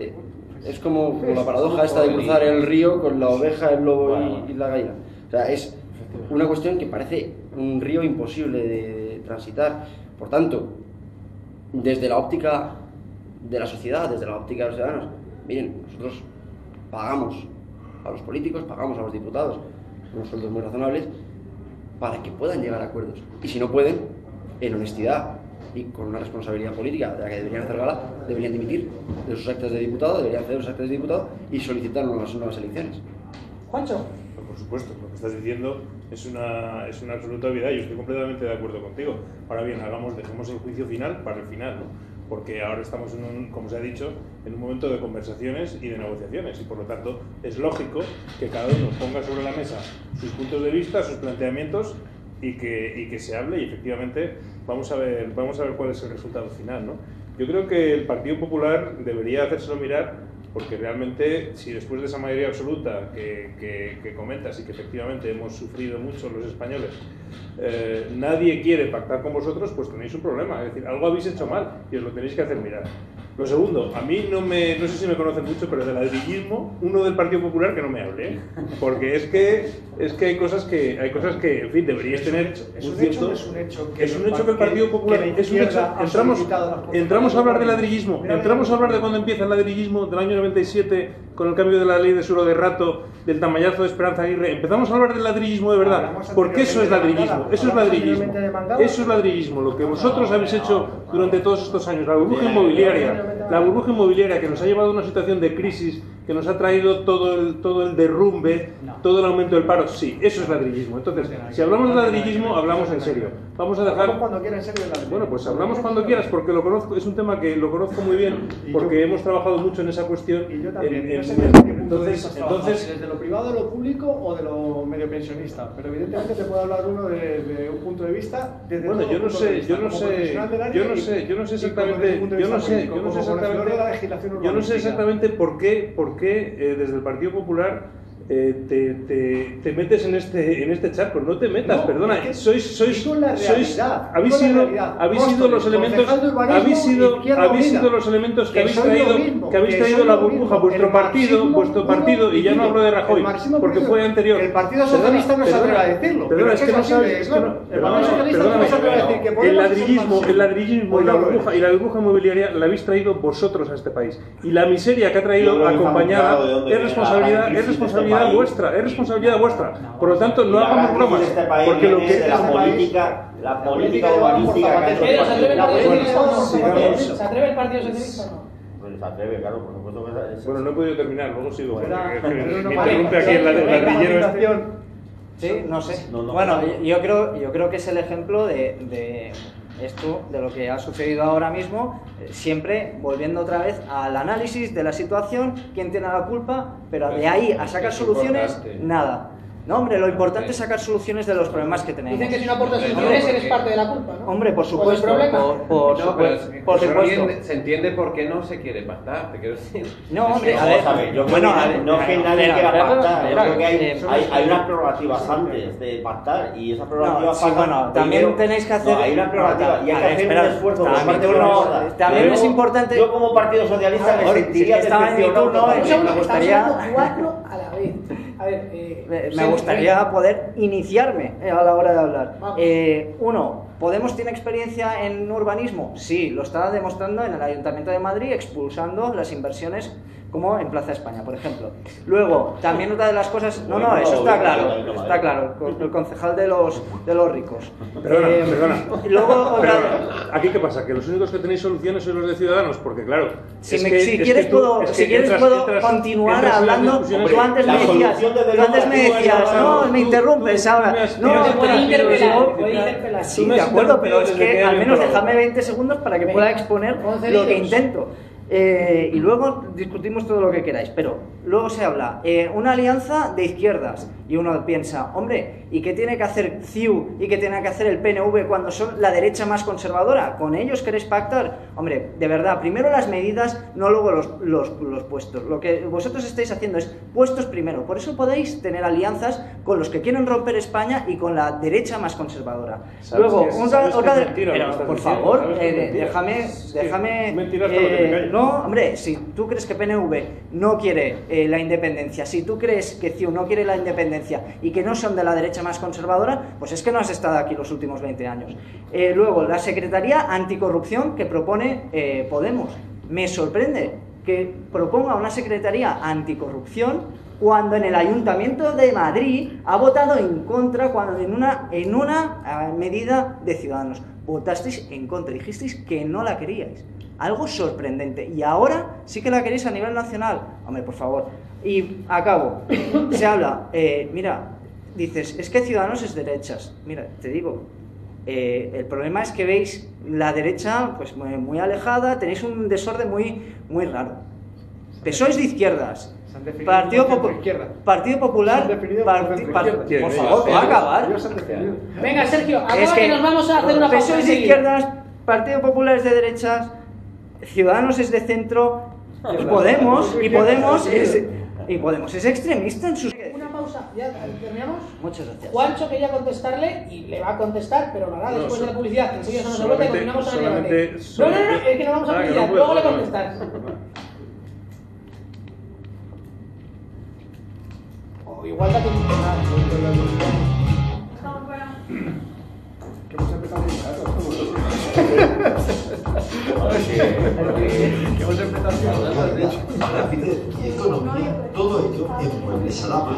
es como la paradoja esta de cruzar el río con la oveja, el lobo y la gallina. O sea, es una cuestión que parece un río imposible de transitar. Por tanto, desde la óptica de la sociedad, desde la óptica de los ciudadanos, miren, nosotros pagamos a los políticos, pagamos a los diputados unos sueldos muy razonables para que puedan llegar a acuerdos. Y si no pueden, en honestidad y con una responsabilidad política de la que deberían hacer gala, deberían dimitir de sus actas de diputado, deberían ceder sus actas de diputado y solicitar unas nuevas elecciones. Juancho. Por supuesto, lo que estás diciendo es una absoluta obviedad. Yo estoy completamente de acuerdo contigo. Ahora bien, dejemos el juicio final para el final, ¿no? Porque ahora estamos, como se ha dicho, en un momento de conversaciones y de negociaciones, y por lo tanto es lógico que cada uno ponga sobre la mesa sus puntos de vista, sus planteamientos, y que se hable, y efectivamente vamos a ver cuál es el resultado final, ¿no? Yo creo que el Partido Popular debería hacérselo mirar, porque realmente, si después de esa mayoría absoluta que comentas y que efectivamente hemos sufrido mucho los españoles, nadie quiere pactar con vosotros, pues tenéis un problema. Es decir, algo habéis hecho mal y os lo tenéis que hacer mirar. Lo segundo, a mí no sé si me conocen mucho, pero del ladrillismo, uno del Partido Popular que no me hable, ¿eh? Porque es que hay cosas que, en fin, deberíais tener un cierto... Es un hecho que el Partido Popular... Es un hecho. Entramos a hablar de ladrillismo, entramos a hablar de cuando empieza el ladrillismo del año 97 con el cambio de la ley de suelo de rato, del tamallazo de Esperanza Aguirre, empezamos a hablar del ladrillismo de verdad, porque eso es ladrillismo, eso es ladrillismo, eso es ladrillismo, lo que vosotros habéis hecho durante todos estos años, la burbuja inmobiliaria que nos ha llevado a una situación de crisis, que nos ha traído todo el derrumbe, todo el aumento del paro, sí, eso es ladrillismo. Entonces, si hablamos de ladrillismo, hablamos en serio. Vamos a dejar... Hablamos cuando quieras en serio. Bueno, pues hablamos cuando quieras, porque lo conozco, es un tema que lo conozco muy bien, porque hemos trabajado mucho en esa cuestión. Y yo también. Entonces, desde lo privado, lo público o de lo medio pensionista. Pero evidentemente te puede hablar uno desde un punto de vista. Bueno, yo no sé exactamente por qué desde el Partido Popular te metes en este charco. No te metas, no, perdona, habéis sido los elementos que habéis traído la burbuja, vuestro partido, y ya no hablo de Rajoy, porque fue anterior. El Partido Socialista no se atreve a decirlo. Perdona, es que no sabes. El ladrillismo y la burbuja inmobiliaria la habéis traído vosotros a este país. Y la miseria que ha traído acompañada es responsabilidad vuestra. Por lo tanto, no hagamos bromas. Porque lo que la política urbanística que ¿Se atreve el Partido Socialista o no? Pues se atreve, claro, por supuesto que Bueno, no he podido terminar, luego sigo. Me interrumpe aquí el ladrillero. Sí, no sé. Bueno, yo creo que es el ejemplo de esto, de lo que ha sucedido ahora mismo, siempre volviendo otra vez al análisis de la situación, quién tiene la culpa, pero de ahí a sacar soluciones, nada. No, hombre, lo importante es sacar soluciones de los problemas que tenemos. Dicen que si no aportas soluciones eres parte de la culpa, ¿no? Hombre, por supuesto. Por supuesto. Se entiende por qué no se quiere pactar, te quiero decir. No, hombre, a ver. No es que nadie quiera pactar, yo creo que hay unas prerrogativas antes de pactar y esas prerrogativas bueno, también tenéis que hacer... No, hay una prerrogativa y hay que hacer un esfuerzo. También es importante... Yo como Partido Socialista me sentiría decepcionado. Me gustaría... cuatro a la vez. A ver, me gustaría poder iniciarme a la hora de hablar. Uno, ¿Podemos tiene experiencia en urbanismo? Sí, lo está demostrando en el Ayuntamiento de Madrid, expulsando las inversiones como en Plaza España, por ejemplo. Luego, también otra de las cosas... No, eso está claro, el concejal de los ricos. Perdona. Luego, ¿aquí qué pasa? ¿Que los únicos que tenéis soluciones sois los de Ciudadanos? Porque claro... Si quieres puedo continuar hablando. Tú antes me decías, no, me interrumpes ahora. No, puede interpelar. Sí, de acuerdo, pero es que al menos déjame 20 segundos para que pueda exponer lo que intento. Y luego discutimos todo lo que queráis, pero luego se habla una alianza de izquierdas y uno piensa, hombre, ¿y qué tiene que hacer CiU y qué tiene que hacer el PNV cuando son la derecha más conservadora? ¿Con ellos queréis pactar? Hombre, de verdad, primero las medidas, no luego los puestos. Lo que vosotros estáis haciendo es puestos primero, por eso podéis tener alianzas con los que quieren romper España y con la derecha más conservadora. Luego, pero por favor, déjame no, hombre, si tú crees que PNV no quiere la independencia, si tú crees que CiU no quiere la independencia y que no son de la derecha más conservadora, pues es que no has estado aquí los últimos 20 años. Luego, la Secretaría Anticorrupción que propone Podemos. Me sorprende que proponga una Secretaría Anticorrupción cuando en el Ayuntamiento de Madrid ha votado en contra cuando en una medida de Ciudadanos. Votasteis en contra, dijisteis que no la queríais. Algo sorprendente. Y ahora sí que la queréis a nivel nacional. Hombre, por favor. Y acabo. Se habla, mira, dices, es que Ciudadanos es derechas. Mira, te digo, el problema es que veis la derecha pues muy alejada, tenéis un desorden muy raro. Sois de izquierdas. Partido Popular, por favor, va a acabar. Venga, Sergio, acaba que nos vamos a hacer una pausa. Sois de izquierdas, Partido Popular es de derechas, Ciudadanos es de centro y Podemos es extremista en sus... Una pausa, ya terminamos. Muchas gracias. Juancho quería contestarle y le va a contestar, pero lo hará después de la publicidad. Enseguida se nos vuelve y continuamos con el debate. No, es que no vamos a publicidad, luego le contestas. Igual da que hemos empezado a Rapidez y economía, todo ello en Muebles Adama.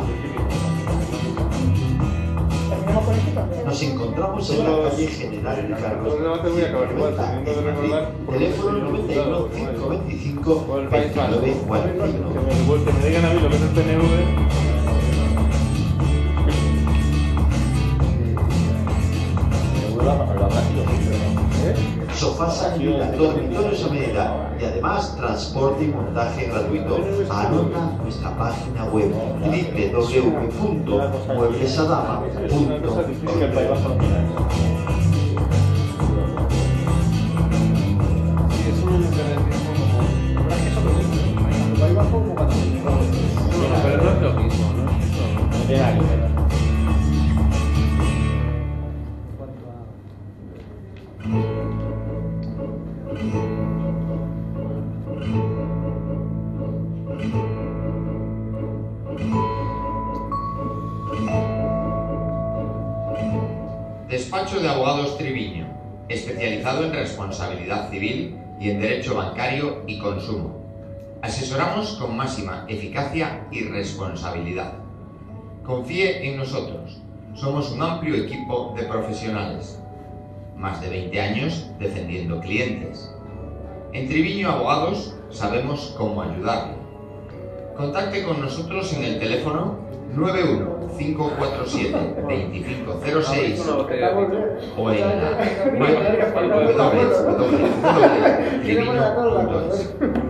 Nos encontramos en la calle General Ricardo, teléfono 91 525 2941. Que me digan a mí lo que es el PNV. Sofás Ayuda, dormitorios a medida y además transporte y montaje gratuito. Anota nuestra página web www.mueblesadama.com. Pero no es lo mismo, ¿no? No tiene nada que ver. Despacho de Abogados Triviño, especializado en responsabilidad civil y en derecho bancario y consumo. Asesoramos con máxima eficacia y responsabilidad. Confíe en nosotros. Somos un amplio equipo de profesionales. Más de 20 años defendiendo clientes. En Triviño Abogados sabemos cómo ayudarle. Contacte con nosotros en el teléfono 91 547 2506 o en la web www.triviño.es.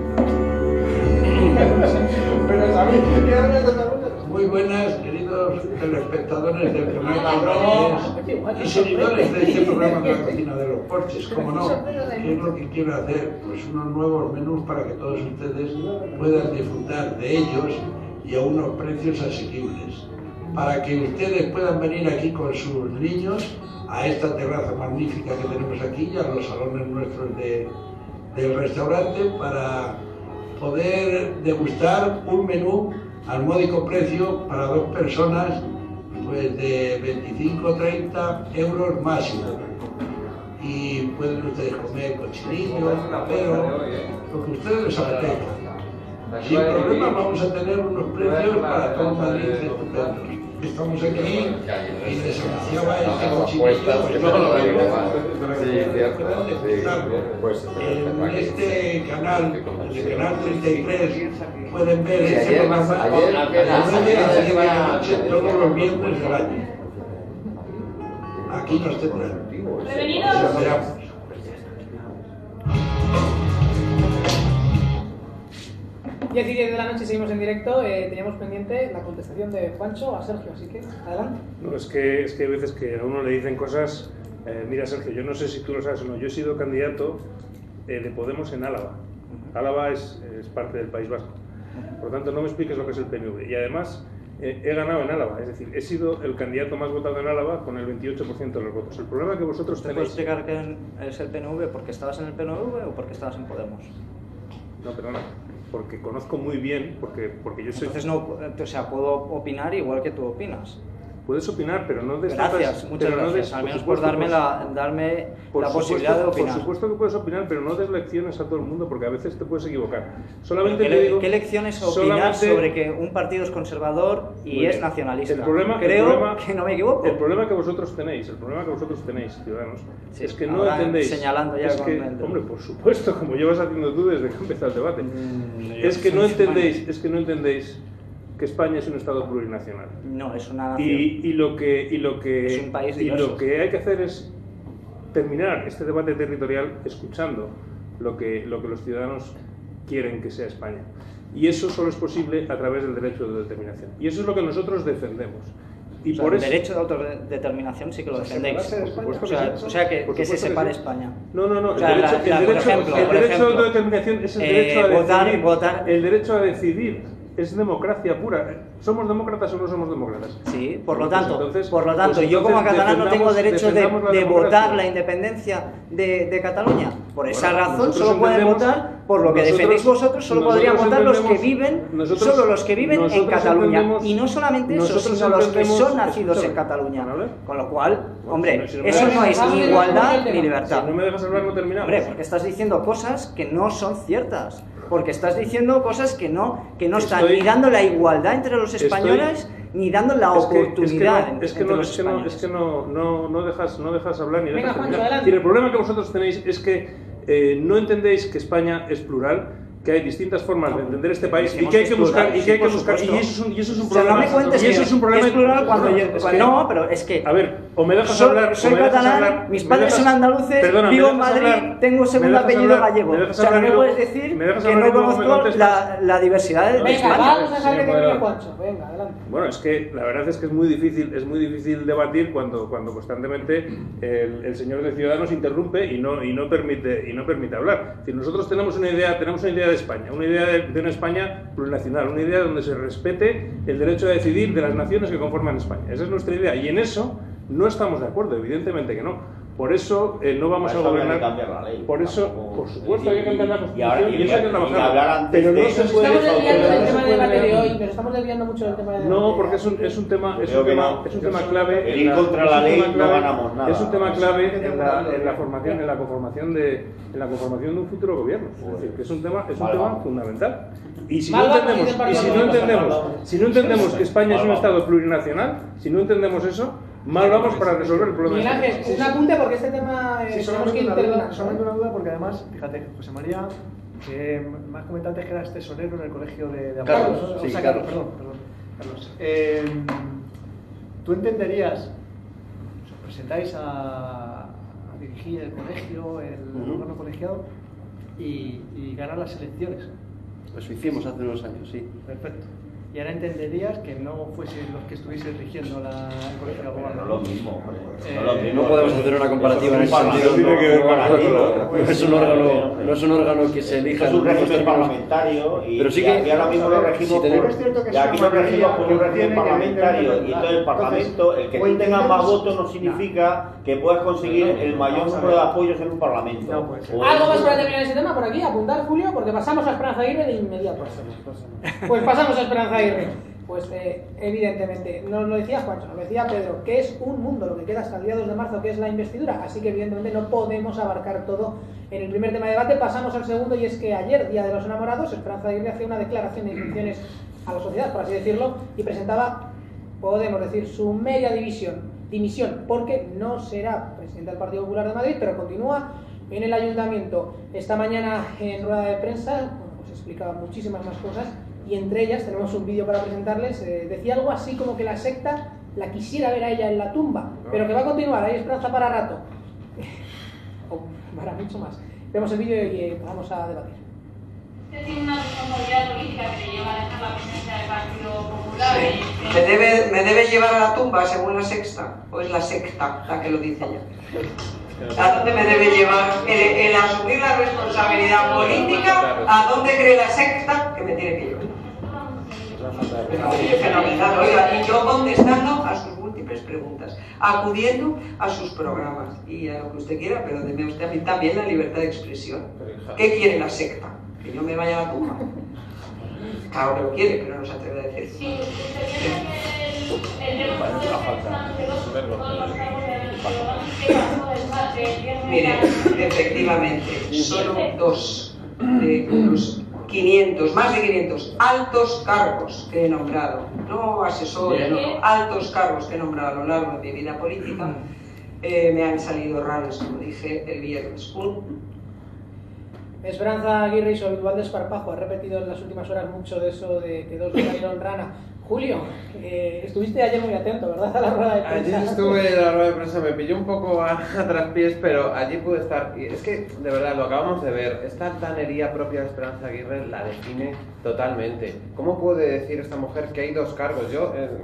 Muy buenas, queridos telespectadores del programa y seguidores de este programa de la cocina de los porches, como no. ¿Qué es lo que quiero hacer? Pues unos nuevos menús para que todos ustedes puedan disfrutar de ellos y a unos precios asequibles, para que ustedes puedan venir aquí con sus niños a esta terraza magnífica que tenemos aquí y a los salones nuestros del restaurante para poder degustar un menú al módico precio para dos personas, pues de 25-30 euros máximo. Y pueden ustedes comer cochinillo, pero lo que ustedes les apetezca. Sin problema vamos a tener unos precios para todo Madrid estupendos. Estamos aquí y les anunciaba este cochinillo. En este canal, el canal 33, pueden ver este programa a 9 a 10 de la noche todos los viernes del año. Aquí nos tendrán. Bienvenidos. Los esperamos. 10 y 10 de la noche seguimos en directo. Teníamos pendiente la contestación de Juancho a Sergio, así que adelante. No, es que hay veces que a uno le dicen cosas. Mira, Sergio, yo no sé si tú lo sabes o no. Yo he sido candidato de Podemos en Álava. Álava es parte del País Vasco. Por lo tanto, no me expliques lo que es el PNV. Y además, he ganado en Álava. Es decir, he sido el candidato más votado en Álava con el 28% de los votos. El problema que vosotros ¿Te tenéis... puedo explicar qué es el PNV? ¿Porque estabas en el PNV o porque estabas en Podemos? No, perdona. Porque conozco muy bien, porque yo soy... Entonces no, o sea, puedo opinar igual que tú opinas. Puedes opinar, pero no des... Gracias, muchas gracias. Al menos por darme la posibilidad de opinar. Por supuesto que puedes opinar, pero no des lecciones a todo el mundo, porque a veces te puedes equivocar. Solamente te digo... ¿Qué lecciones opinar sobre que un partido es conservador y es nacionalista? Creo que no me equivoco. El problema que vosotros tenéis, ciudadanos, es que no entendéis... Señalando ya con el... Hombre, por supuesto, como llevas haciendo tú desde que empezó el debate. Es que no entendéis que España es un Estado plurinacional. No, es una nación. Y lo que es un país diverso. Y lo que hay que hacer es terminar este debate territorial escuchando lo que los ciudadanos quieren que sea España. Y eso solo es posible a través del derecho de autodeterminación. Y eso es lo que nosotros defendemos. Y por el derecho de autodeterminación sí que lo defendéis. O sea, que se separe España. No. O sea, el derecho de autodeterminación es el derecho a decidir. El derecho a decidir es democracia pura. ¿Somos demócratas o no somos demócratas? Sí, por lo tanto, pues yo como catalán no tengo derecho de votar la la independencia de Cataluña. Por esa Bueno, razón nosotros solo pueden entendemos- votar por lo que nosotros- defendéis vosotros, solo podrían nosotros votar los que entendemos- viven, nosotros- solo los que viven en nosotros Cataluña. entendemos- Y no solamente eso, nosotros sino los que entendemos- son nacidos en escúchame, Cataluña. ¿vale? Con lo cual, hombre, Si no me eso no dejas- es ni igualdad ni libertad. Si no me dejas hablar, no terminamos. Hombre, porque estás diciendo cosas que no son ciertas. Porque estás diciendo cosas que no están Estoy- ni dando la igualdad entre los españoles, ni dando la oportunidad entre los españoles. Es que no dejas hablar ni Venga, dejas Juancho, terminar. adelante. Y el problema que vosotros tenéis es que no entendéis que España es plural, que hay distintas formas de entender este país y que hay que buscar y eso es un O sea, problema. no me cuentes y eso que es un problema. es plural cuando yo... Es que- no, pero es que... A ver, o me dejas hablar. Soy o me dejas catalán, hablar, mis me padres dejas- son andaluces, perdona, vivo me en dejas Madrid, hablar, tengo me segundo dejas apellido hablar, gallego. me O dejas sea, no hablar me y luego- puedes decir me dejas que hablar no y luego me conozco contestas. la diversidad de Venga, España. vamos a dejar que Sí, termine bueno. Juancho. Venga, adelante. Bueno, es que la verdad es que es muy difícil debatir cuando constantemente el señor de Ciudadanos interrumpe y no permite hablar. Es decir, nosotros tenemos una idea de España, una idea de una España plurinacional, una idea donde se respete el derecho a decidir de las naciones que conforman España. Esa es nuestra idea y en eso no estamos de acuerdo, evidentemente que no. Por eso no vamos a gobernar. cambiar la ley. Por eso, por supuesto, hay que cambiar la Y ahora- Constitución y eso hay que trabajar. hablar antes Pero no de- se Nos puede. estamos desviando del no se tema de puede- debate de hoy, nos estamos desviando mucho del tema de debate. No, porque es un tema Creo que no. clave. El ir contra la ley no ganamos nada. Es un tema clave en la conformación de un futuro gobierno. Es decir, que es un tema fundamental. Y si no entendemos que España es un Estado plurinacional, si no entendemos eso, mal vamos para resolver el problema. Miguel Ángel, un apunte porque este tema Sí, tenemos que terminar. solamente una duda, porque además, fíjate, José María, me has comentado antes que eras tesorero en el colegio de Carlos, abogados. sí, O sea, Carlos. Carlos. ¿Tú entenderías, os presentáis a dirigir el colegio, el órgano colegiado, y ganar las elecciones? Eso hicimos hace unos años, sí. Perfecto. Y ahora entenderías que no fuesen los que estuviesen rigiendo el colegio de abogados. No es lo mismo, hombre. No podemos hacer una comparativa en ese sentido. No es un órgano que se elija. Es un régimen parlamentario y, pero sí y que aquí ahora mismo lo regimos por un régimen parlamentario y todo el Parlamento, el que tú tengas más votos no significa que puedas conseguir el mayor número de apoyos en un Parlamento. ¿Algo más para terminar ese tema por aquí? Apuntar, Julio, porque pasamos a Esperanza Aguirre de inmediato. Pues pasamos a Esperanza Aguirre. Pues evidentemente, nos lo decía Juancho, nos lo decía Pedro, que es un mundo lo que queda hasta el día 2 de marzo, que es la investidura, así que evidentemente no podemos abarcar todo en el primer tema de debate. Pasamos al segundo, y es que ayer, Día de los Enamorados, Esperanza Aguirre hacía una declaración de intenciones a la sociedad, por así decirlo, y presentaba, podemos decir, su media dimisión, porque no será presidente del Partido Popular de Madrid, pero continúa en el ayuntamiento. Esta mañana en rueda de prensa, pues explicaba muchísimas más cosas, y entre ellas tenemos un vídeo para presentarles. Decía algo así como que la secta la quisiera ver a ella en la tumba, pero que va a continuar, hay esperanza para rato o para mucho más. Vemos el vídeo y vamos a debatir. Usted tiene una responsabilidad política que le lleva a dejar la presidencia del Partido Popular. Sí. ¿Me debe llevar a la tumba según la sexta? ¿O es la secta la que lo dice ella? ¿A dónde me debe llevar el asumir la responsabilidad política? ¿A dónde cree la secta que me tiene que llevar? Fenomenal, oiga, y yo contestando a sus múltiples preguntas, acudiendo a sus programas y a lo que usted quiera, pero deme usted a mí también la libertad de expresión. ¿Qué quiere la secta? ¿Que yo me vaya a la tumba? Claro que lo quiere, pero no se atreve a decir. Sí, usted piensa que el Mire, efectivamente, solo 2 de los 500, más de 500 altos cargos que he nombrado, no asesores, no, altos cargos que he nombrado a lo largo de mi vida política, me han salido raros, como dije el viernes. Esperanza Aguirre y su habitual desparpajo ha repetido en las últimas horas mucho de eso de que 2 le salieron rana. Julio, estuviste ayer muy atento, ¿verdad? A la rueda de prensa. Ayer estuve en la rueda de prensa, me pilló un poco a traspiés, pero allí pude estar. Y es que, de verdad, lo acabamos de ver. Esta altanería propia de Esperanza Aguirre la define totalmente. ¿Cómo puede decir esta mujer que hay 2 cargos? Yo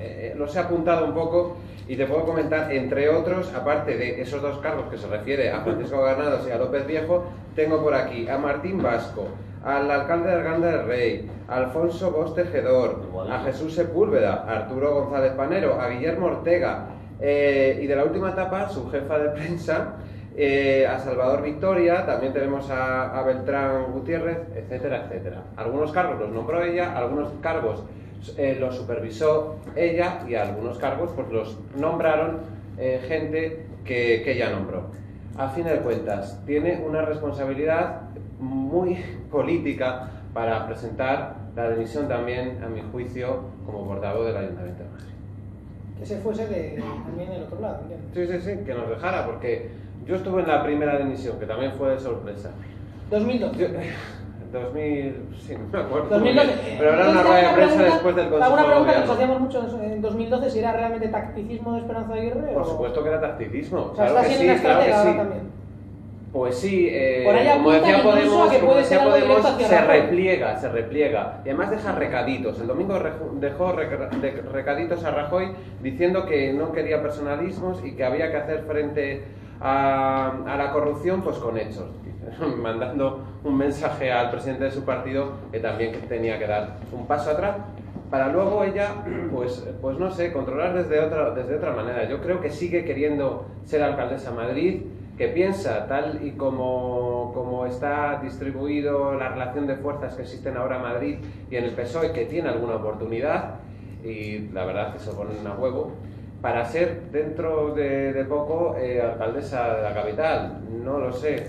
los he apuntado un poco y te puedo comentar, entre otros, aparte de esos dos cargos que se refiere a Francisco Granados y a López Viejo, tengo por aquí a Martín Vasco, al alcalde de Arganda del Rey, a Alfonso Bosch Tejedor, a Jesús Sepúlveda, a Arturo González Panero, a Guillermo Ortega, y de la última etapa, su jefa de prensa, a Salvador Victoria, también tenemos a Beltrán Gutiérrez, etcétera, etcétera. Algunos cargos los nombró ella, algunos cargos los supervisó ella y algunos cargos pues los nombraron gente que ella nombró. A fin de cuentas, tiene una responsabilidad muy política para presentar la dimisión también, a mi juicio, como portavoz del Ayuntamiento de Madrid. Que se fuese también del otro lado, ¿entiendes? Sí, que nos dejara, porque yo estuve en la primera dimisión, que también fue de sorpresa. 2012. 2000, sí, no me acuerdo. 2012. Pero era una rueda de prensa después del Consejo de Alguna pregunta que nos Gobierno. hacíamos mucho en 2012, si era realmente tacticismo de Esperanza Aguirre Por o... supuesto que era tacticismo. O sea, Claro que está sí, siendo una claro que estratega sí. ahora también. Pues sí, Por ahí como decía apuntan incluso Podemos, a que puede ser algo directo hacia se Rajoy. se repliega. Y además deja recaditos. El domingo dejó recaditos a Rajoy diciendo que no quería personalismos y que había que hacer frente a la corrupción pues con hechos. Mandando un mensaje al presidente de su partido que también tenía que dar un paso atrás para luego ella, pues no sé, controlar desde otra manera. Yo creo que sigue queriendo ser alcaldesa de Madrid, que piensa, tal y como está distribuido la relación de fuerzas que existen ahora en Madrid y en el PSOE, que tiene alguna oportunidad, y la verdad que se ponen a huevo, para ser dentro de poco alcaldesa de la capital. No lo sé,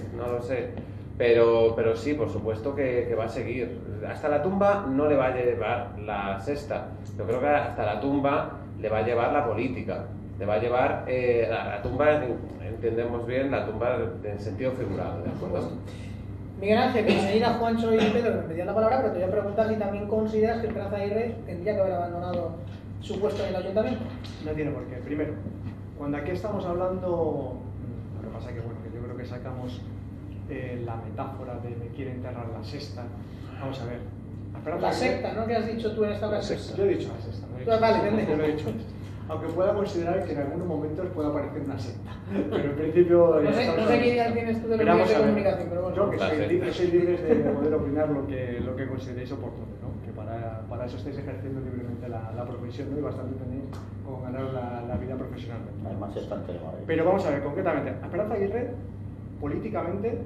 pero sí, por supuesto que va a seguir. Hasta la tumba no le va a llevar la sexta, yo creo que hasta la tumba le va a llevar la política, le va a llevar la tumba, entendemos bien, la tumba en sentido figurado, ¿de acuerdo? Miguel Ángel, que enseguida Juancho y Pedro me pedían la palabra, pero te voy a preguntar si también consideras que Esperanza Aguirre tendría que haber abandonado su puesto en el ayuntamiento. No tiene por qué. Primero, cuando aquí estamos hablando, lo que pasa es que bueno, que yo creo que sacamos la metáfora de me quiere enterrar la sexta. Vamos a ver. La secta, ¿no? ¿Qué has dicho tú en esta ocasión? Yo he dicho la sexta. No he dicho Vale, yo lo he dicho. Aunque pueda considerar que en algunos momentos pueda parecer una secta. Pero en principio... No sé qué idea tienes tú de los medios de comunicación, pero bueno. Yo que soy libre de poder opinar lo que consideréis oportuno, ¿no? Que para eso estáis ejerciendo libremente la profesión, ¿no? Y bastante tenéis con ganar la vida profesionalmente. Además es tan tema. Pero vamos a ver, concretamente, Esperanza Aguirre, políticamente,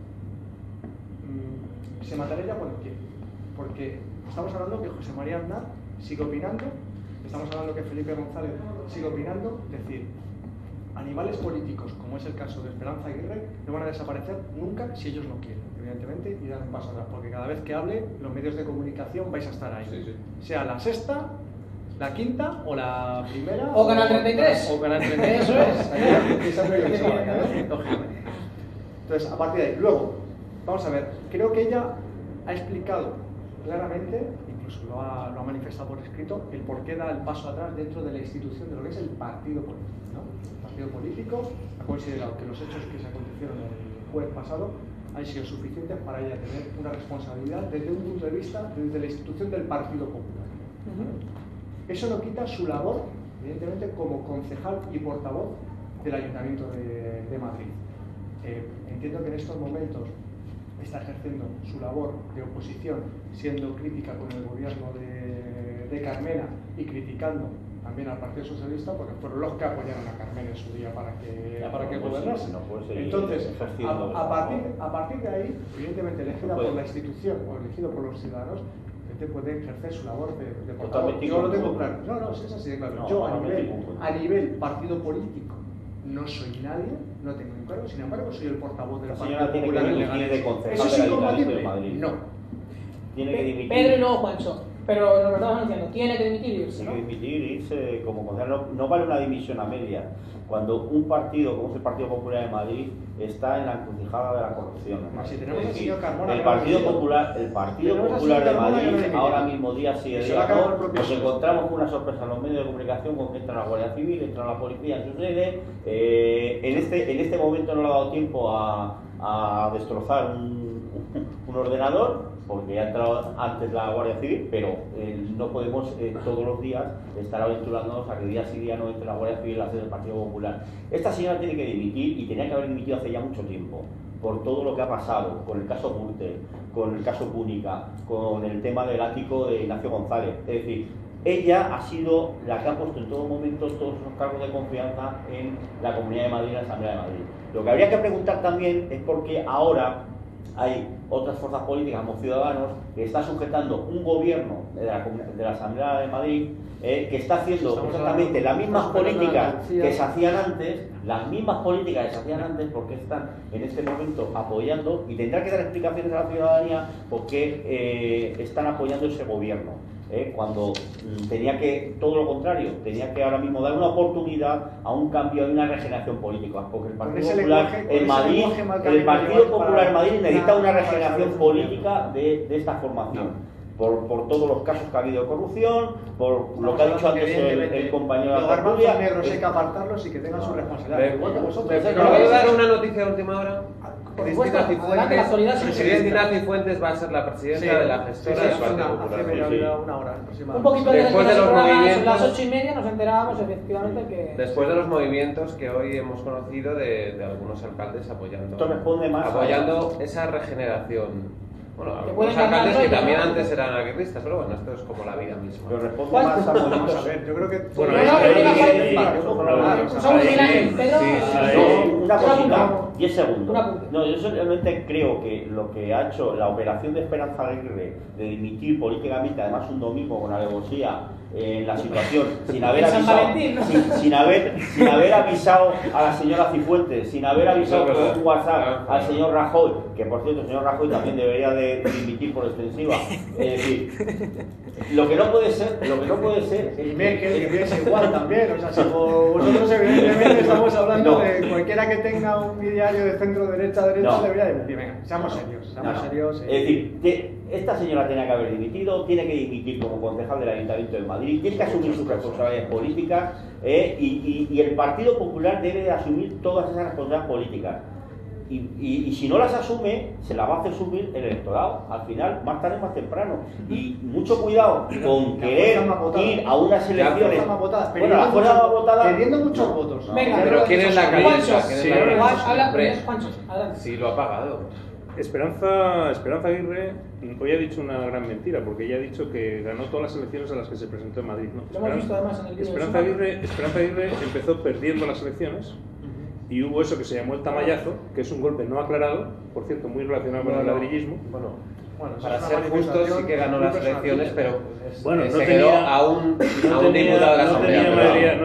se mataría ya cuando quiere. Porque estamos hablando que José María Aznar sigue opinando, estamos hablando que Felipe González sigue opinando, es decir, animales políticos, como es el caso de Esperanza Aguirre, no van a desaparecer nunca si ellos no quieren, evidentemente, y dan un paso atrás, porque cada vez que hable, los medios de comunicación vais a estar ahí. Sea la sexta, la quinta o la primera. O Canal 33. O Canal 33. Eso es. Entonces, a partir de ahí. Luego, vamos a ver, creo que ella ha explicado claramente, incluso lo ha manifestado por escrito, el por qué da el paso atrás dentro de la institución de lo que es el partido político, ¿no? El partido político ha considerado que los hechos que se acontecieron el jueves pasado han sido suficientes para ella tener una responsabilidad desde un punto de vista, desde la institución del Partido Popular. Eso no quita su labor, evidentemente, como concejal y portavoz del Ayuntamiento de Madrid. Entiendo que en estos momentos está ejerciendo su labor de oposición, siendo crítica con el gobierno de Carmena y criticando también al Partido Socialista, porque fueron los que apoyaron a Carmena en su día para que gobernase. Entonces, a partir de ahí, evidentemente elegida por la institución o elegido por los ciudadanos, este puede ejercer su labor de portavoz. Yo lo tengo claro. No, es así de claro. Yo a nivel partido político no soy nadie, no tengo un cargo, sin embargo soy el portavoz del Partido Popular en Leganés. ¿Eso es incompatible? No. Tiene que dimitir. Pedro y luego Juancho. Pero lo que estabas diciendo, tiene que dimitir y irse, ¿no? Tiene que dimitir y irse como concejal. No vale una dimisión a media. Cuando un partido, como es el Partido Popular de Madrid, está en la encrucijada de la corrupción. Si tenemos al señor Carmona, el Partido Popular de Madrid, ahora mismo día sí, día no, nos encontramos con una sorpresa en los medios de comunicación con que entra la Guardia Civil, entra la policía en su sede. En este momento no le ha dado tiempo a destrozar un ordenador. porque ya ha entrado antes la Guardia Civil, pero no podemos todos los días estar aventurándonos a que día sí día no entre la Guardia Civil en la sede del Partido Popular. Esta señora tiene que dimitir y tenía que haber dimitido hace ya mucho tiempo, por todo lo que ha pasado, con el caso Gürtel, con el caso Púnica, con el tema del ático de Ignacio González. Es decir, ella ha sido la que ha puesto en todo momento todos los cargos de confianza en la Comunidad de Madrid, en la Asamblea de Madrid. Lo que habría que preguntar también es por qué ahora hay otras fuerzas políticas como Ciudadanos que está sujetando un gobierno de la Asamblea de Madrid que está haciendo exactamente las mismas políticas que se hacían antes, porque están en este momento apoyando, y tendrá que dar explicaciones a la ciudadanía por qué están apoyando ese gobierno. Cuando tenía que, todo lo contrario, tenía que ahora mismo dar una oportunidad a un cambio, a una regeneración política, porque el Partido Popular en Madrid, necesita una regeneración política de esta formación. Por todos los casos que ha habido de corrupción, por lo que ha dicho antes el compañero de la tertulia. Los negros hay que apartarlos y que tengan su responsabilidad. Igual que vosotros. ¿Puedo dar una noticia de última hora? Presidente Ignacio Cifuentes va a ser la presidenta de la gestora del Partido Popular. Una hora un poquito después de los movimientos, a las 8:30 nos enterábamos efectivamente que... Después de los movimientos que hoy hemos conocido de algunos alcaldes apoyando esa regeneración. Bueno, algunos alcaldes que también antes eran aguerristas, pero bueno, esto es como la vida misma. Pero responde más a movimientos. A ver, yo creo que... Una cosita, 10 segundos. No, yo solamente creo que lo que ha hecho la operación de Esperanza Aguirre de dimitir políticamente, además un domingo con alevosía en la situación, sin haber avisado a la señora Cifuentes, sin haber avisado por un WhatsApp al señor Rajoy, que por cierto el señor Rajoy también debería de dimitir por extensiva. Es decir, lo que no puede ser y Merkel, que piensa igual también, o sea, si vosotros evidentemente estamos hablando de cualquiera que tenga un diario de centro derecha debería dimitir. Venga, seamos serios. Es decir, que esta señora tiene que haber dimitido, tiene que dimitir como concejal del Ayuntamiento de Madrid, tiene que asumir sus responsabilidades políticas y el Partido Popular debe de asumir todas esas responsabilidades políticas. Y si no las asume, se las va a hacer subir el electorado, al final, más tarde o más temprano. Y mucho cuidado con querer ir a unas elecciones. Bueno, la fuerza más votada. Perdiendo muchos votos. Venga, pero ¿quién es la candidata? Sí, lo ha pagado. Esperanza Aguirre hoy ha dicho una gran mentira, porque ella ha dicho que ganó todas las elecciones a las que se presentó en Madrid. Lo hemos visto además en el vídeo. Esperanza Aguirre empezó perdiendo las elecciones y hubo eso que se llamó el tamallazo, que es un golpe no aclarado, por cierto, muy relacionado con el ladrillismo. Bueno, para ser justo sí que ganó las elecciones, pero no quedó a un diputado de la Asamblea.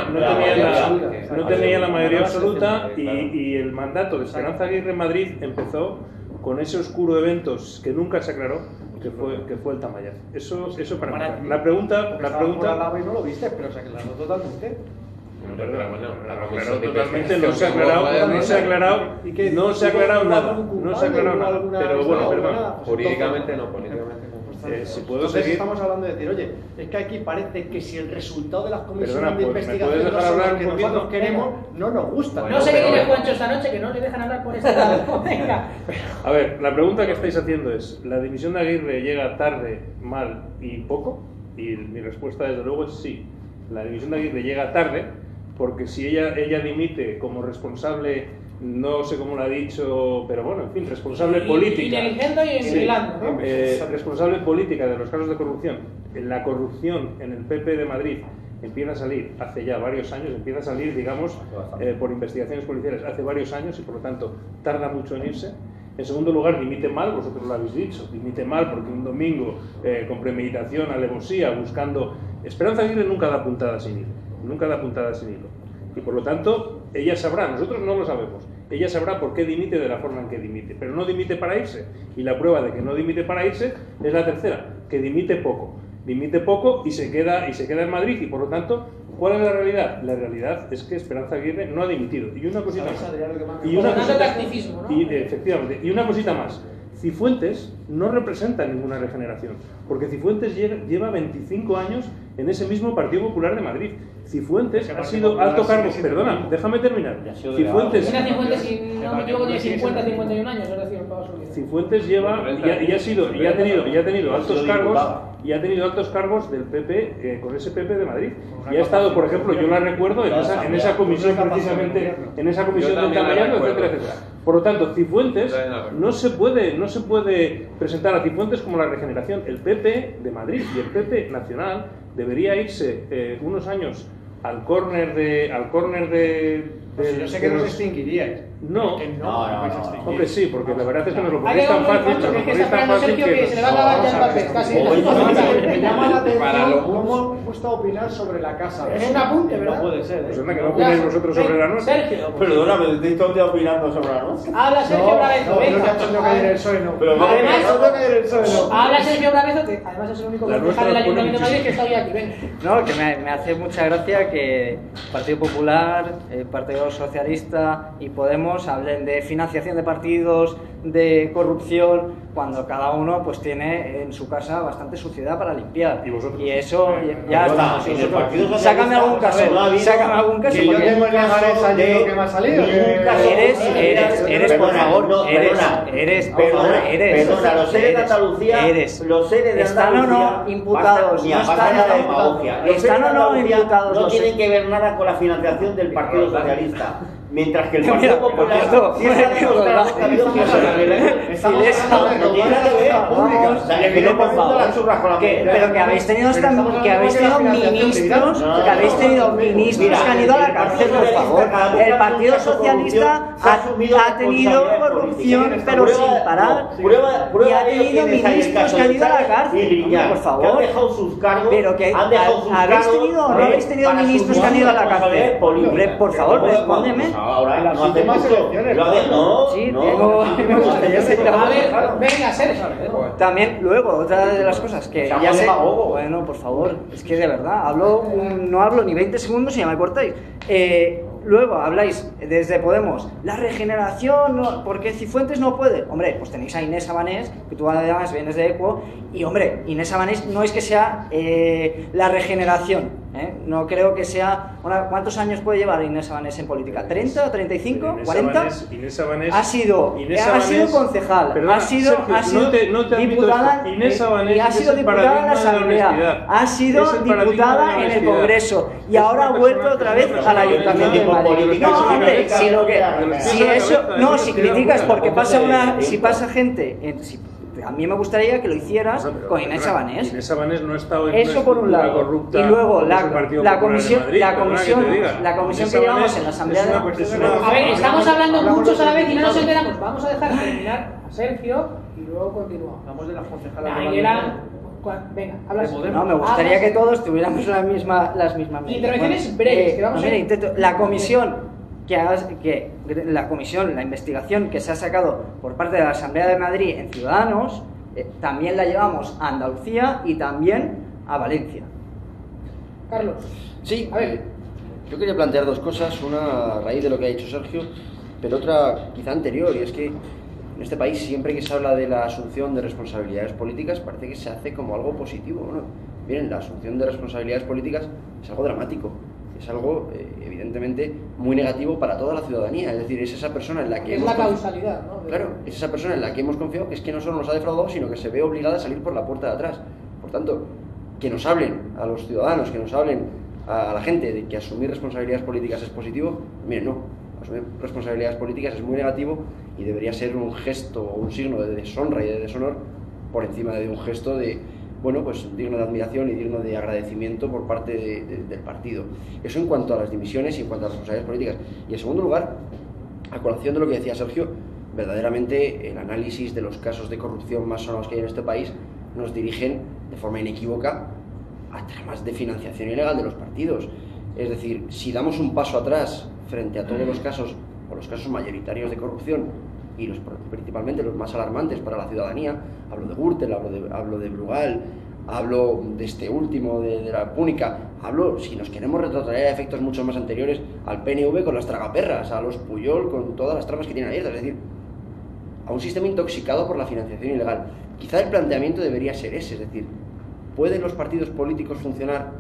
No tenía la mayoría absoluta y el mandato de Esperanza Aguirre en Madrid empezó con ese oscuro evento que nunca se aclaró, que fue el tamallazo. Eso para empezar. La pregunta no lo viste, pero se aclaró totalmente. Totalmente no se ha aclarado nada. Pero bueno, perdón. Políticamente no. Si puedo seguir. Estamos hablando de decir, oye, es que aquí parece que si el resultado de las comisiones de investigación que nosotros queremos no nos gusta. No sé qué tiene Juancho esta noche, que no le dejan hablar por este lado. Venga. A ver, la pregunta que estáis haciendo es: ¿la dimisión de Aguirre llega tarde, mal y poco? Y mi respuesta desde luego es sí. La dimisión de Aguirre llega tarde, porque si ella dimite como responsable, no sé cómo lo ha dicho, pero bueno, en fin, responsable política. Inteligente y vigilando, ¿no? Responsable política de los casos de corrupción. La corrupción en el PP de Madrid empieza a salir hace ya varios años, digamos, por investigaciones policiales hace varios años y por lo tanto tarda mucho en irse. En segundo lugar, dimite mal, vosotros lo habéis dicho, dimite mal porque un domingo con premeditación, alevosía, buscando... Esperanza Aguirre nunca da puntadas sin hilo. Y por lo tanto, ella sabrá, nosotros no lo sabemos, ella sabrá por qué dimite de la forma en que dimite, pero no dimite para irse. Y la prueba de que no dimite para irse es la tercera, que dimite poco y se queda en Madrid y por lo tanto, ¿cuál es la realidad? La realidad es que Esperanza Aguirre no ha dimitido. Y una cosita más. Efectivamente, y una cosita más. Cifuentes no representa ninguna regeneración, porque Cifuentes lleva 25 años en ese mismo Partido Popular de Madrid. Cifuentes ha sido alto cargo, perdona, déjame terminar. Cifuentes, si no me equivoco, tiene 50, 51 años, es decir, toda su vida. Cifuentes lleva y ha tenido altos cargos del PP con ese PP de Madrid. Y ha estado, por ejemplo, yo la recuerdo en esa comisión precisamente, en esa comisión del Tamayano, etcétera, etcétera. Por lo tanto, Cifuentes no se puede presentar a Cifuentes como la regeneración. El PP de Madrid y el PP nacional debería irse unos años al córner de pues yo sé que no se extinguiríais. No, hombre, sí, porque la verdad es que nos lo ponéis tan fácil. Que se le va a acabar ya el papel, casi. Me llama la atención cómo he puesto a opinar sobre la casa. Es un apunte, ¿verdad? No puede ser. Pues anda, que no opinéis vosotros sobre la nuestra. Sergio. Perdóname, estoy todo el día opinando sobre la nuestra. Habla Sergio Bravezo, Habla Sergio Bravezo, que además es el único concejal del Ayuntamiento de Madrid que está hoy aquí. Venga. No, que me hace mucha gracia que Partido Popular, Partido Socialista y Podemos hablen de financiación de partidos, de corrupción, cuando cada uno pues tiene en su casa bastante suciedad para limpiar. Y eso ya está. Sácame algún caso. Sácame algún caso. Que yo tengo en la cabeza allí que me ha salido. Eres, por favor, eres. Perdona, los seres de Andalucía, los seres de ¿están o no imputados? ¿Están o no imputados? No tienen que ver nada con la financiación del Partido Socialista. Mientras que el Partido Popular sí está demostrando que ha habido pero que habéis tenido ministros que han ido a la cárcel, por favor. El Partido Socialista ha tenido corrupción, pero sin parar, y ha tenido ministros que han ido a la cárcel, por favor. Pero que habéis tenido o no habéis tenido ministros que han ido a la cárcel. Hombre, por favor, respóndeme. Ahora en las últimas elecciones. Sí, a ver, venga, Sergio. También, luego, otra de las cosas que ya sé. Bueno, por favor, es que de verdad, no hablo ni 20 segundos y ya me cortáis. Luego habláis desde Podemos, la regeneración, porque Cifuentes no puede. Hombre, pues tenéis a Inés Abanés, que tú además vienes de Equo, y hombre, Inés Abanés no es que sea la regeneración. No creo que sea... ¿Cuántos años puede llevar Inés Abanés en política? ¿30, 35, 40? Inés Abanés ha sido concejal, perdona, ha sido diputada, y ha sido diputada en la Asamblea, ha sido diputada en el Congreso y ahora ha vuelto otra vez al Ayuntamiento de Madrid. No, hombre, si criticas porque si pasa gente... A mí me gustaría que lo hicieras con Inés Abanés. Inés Abanés no ha estado en eso por un lado. Y luego la comisión que llevamos en la Asamblea de Madrid. A ver, estamos hablando muchos a la vez y no nos enteramos. Vamos a dejar terminar a Sergio y luego continuamos. Vamos de las concejalas. Venga, habla. No, me gustaría que todos tuviéramos las mismas medidas. Intervenciones breves, que vamos a ir. La comisión la investigación que se ha sacado por parte de la Asamblea de Madrid en Ciudadanos, también la llevamos a Andalucía y también a Valencia. Carlos. Sí, a ver. Yo quería plantear dos cosas, una a raíz de lo que ha dicho Sergio, pero otra quizá anterior, y es que en este país siempre que se habla de la asunción de responsabilidades políticas parece que se hace como algo positivo. Bueno, miren, la asunción de responsabilidades políticas es algo dramático. Es algo, evidentemente, muy negativo para toda la ciudadanía. Es decir, es esa persona en la que... Es la causalidad, ¿no? Claro, es esa persona en la que hemos confiado que es que no solo nos ha defraudado, sino que se ve obligada a salir por la puerta de atrás. Por tanto, que nos hablen a los ciudadanos, que nos hablen a la gente de que asumir responsabilidades políticas es positivo, miren, no. Asumir responsabilidades políticas es muy negativo y debería ser un gesto o un signo de deshonra y de deshonor por encima de un gesto de... bueno, pues digno de admiración y digno de agradecimiento por parte del partido. Eso en cuanto a las dimisiones y en cuanto a las responsabilidades políticas. Y en segundo lugar, a colación de lo que decía Sergio, verdaderamente el análisis de los casos de corrupción más sonados que hay en este país nos dirigen de forma inequívoca a tramas de financiación ilegal de los partidos. Es decir, si damos un paso atrás frente a todos los casos, o los casos mayoritarios de corrupción, y principalmente los más alarmantes para la ciudadanía, hablo de Gürtel, hablo de Brugal, hablo de este último, de la Púnica, hablo, si nos queremos retrotraer a efectos mucho más anteriores, al PNV con las tragaperras, a los Puyol con todas las tramas que tienen abiertas, es decir, a un sistema intoxicado por la financiación ilegal. Quizá el planteamiento debería ser ese, es decir, ¿pueden los partidos políticos funcionar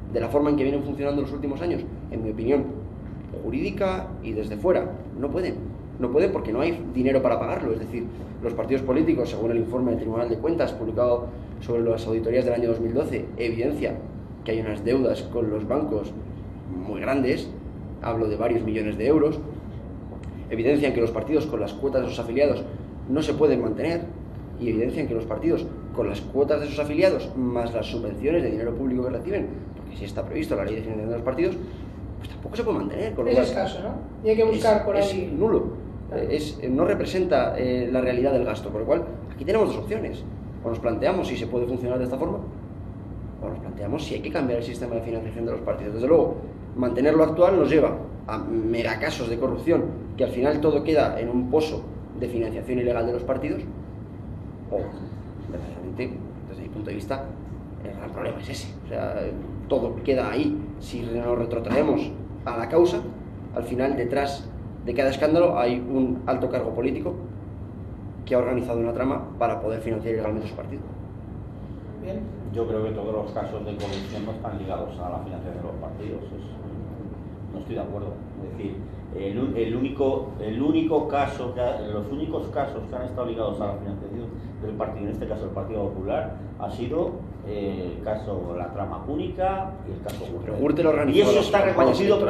de la forma en que vienen funcionando los últimos años, en mi opinión, jurídica y desde fuera, no pueden. No pueden porque no hay dinero para pagarlo. Es decir, los partidos políticos, según el informe del Tribunal de Cuentas publicado sobre las auditorías del año 2012, evidencia que hay unas deudas con los bancos muy grandes, hablo de varios millones de euros, evidencian que los partidos con las cuotas de sus afiliados no se pueden mantener y evidencian que los partidos con las cuotas de sus afiliados más las subvenciones de dinero público que reciben, porque si está previsto la ley de financiación de los partidos, pues tampoco se puede mantener. Con lo cual, es escaso, ¿no? Y hay que buscar por ahí... Es nulo. No representa la realidad del gasto, por lo cual aquí tenemos dos opciones: o nos planteamos si se puede funcionar de esta forma, o nos planteamos si hay que cambiar el sistema de financiación de los partidos. Desde luego, mantener lo actual nos lleva a megacasos de corrupción, que al final todo queda en un pozo de financiación ilegal de los partidos, o, verdaderamente, desde mi punto de vista, el gran problema es ese. O sea, todo queda ahí. Si nos retrotraemos a la causa, al final, detrás de cada escándalo hay un alto cargo político que ha organizado una trama para poder financiar ilegalmente su partido. Bien. Yo creo que todos los casos de corrupción no están ligados a la financiación de los partidos. No estoy de acuerdo. Es decir, los únicos casos que han estado ligados a la financiación del partido, en este caso el Partido Popular, ha sido el caso la trama única y el caso Gürtel. Y eso está reconocido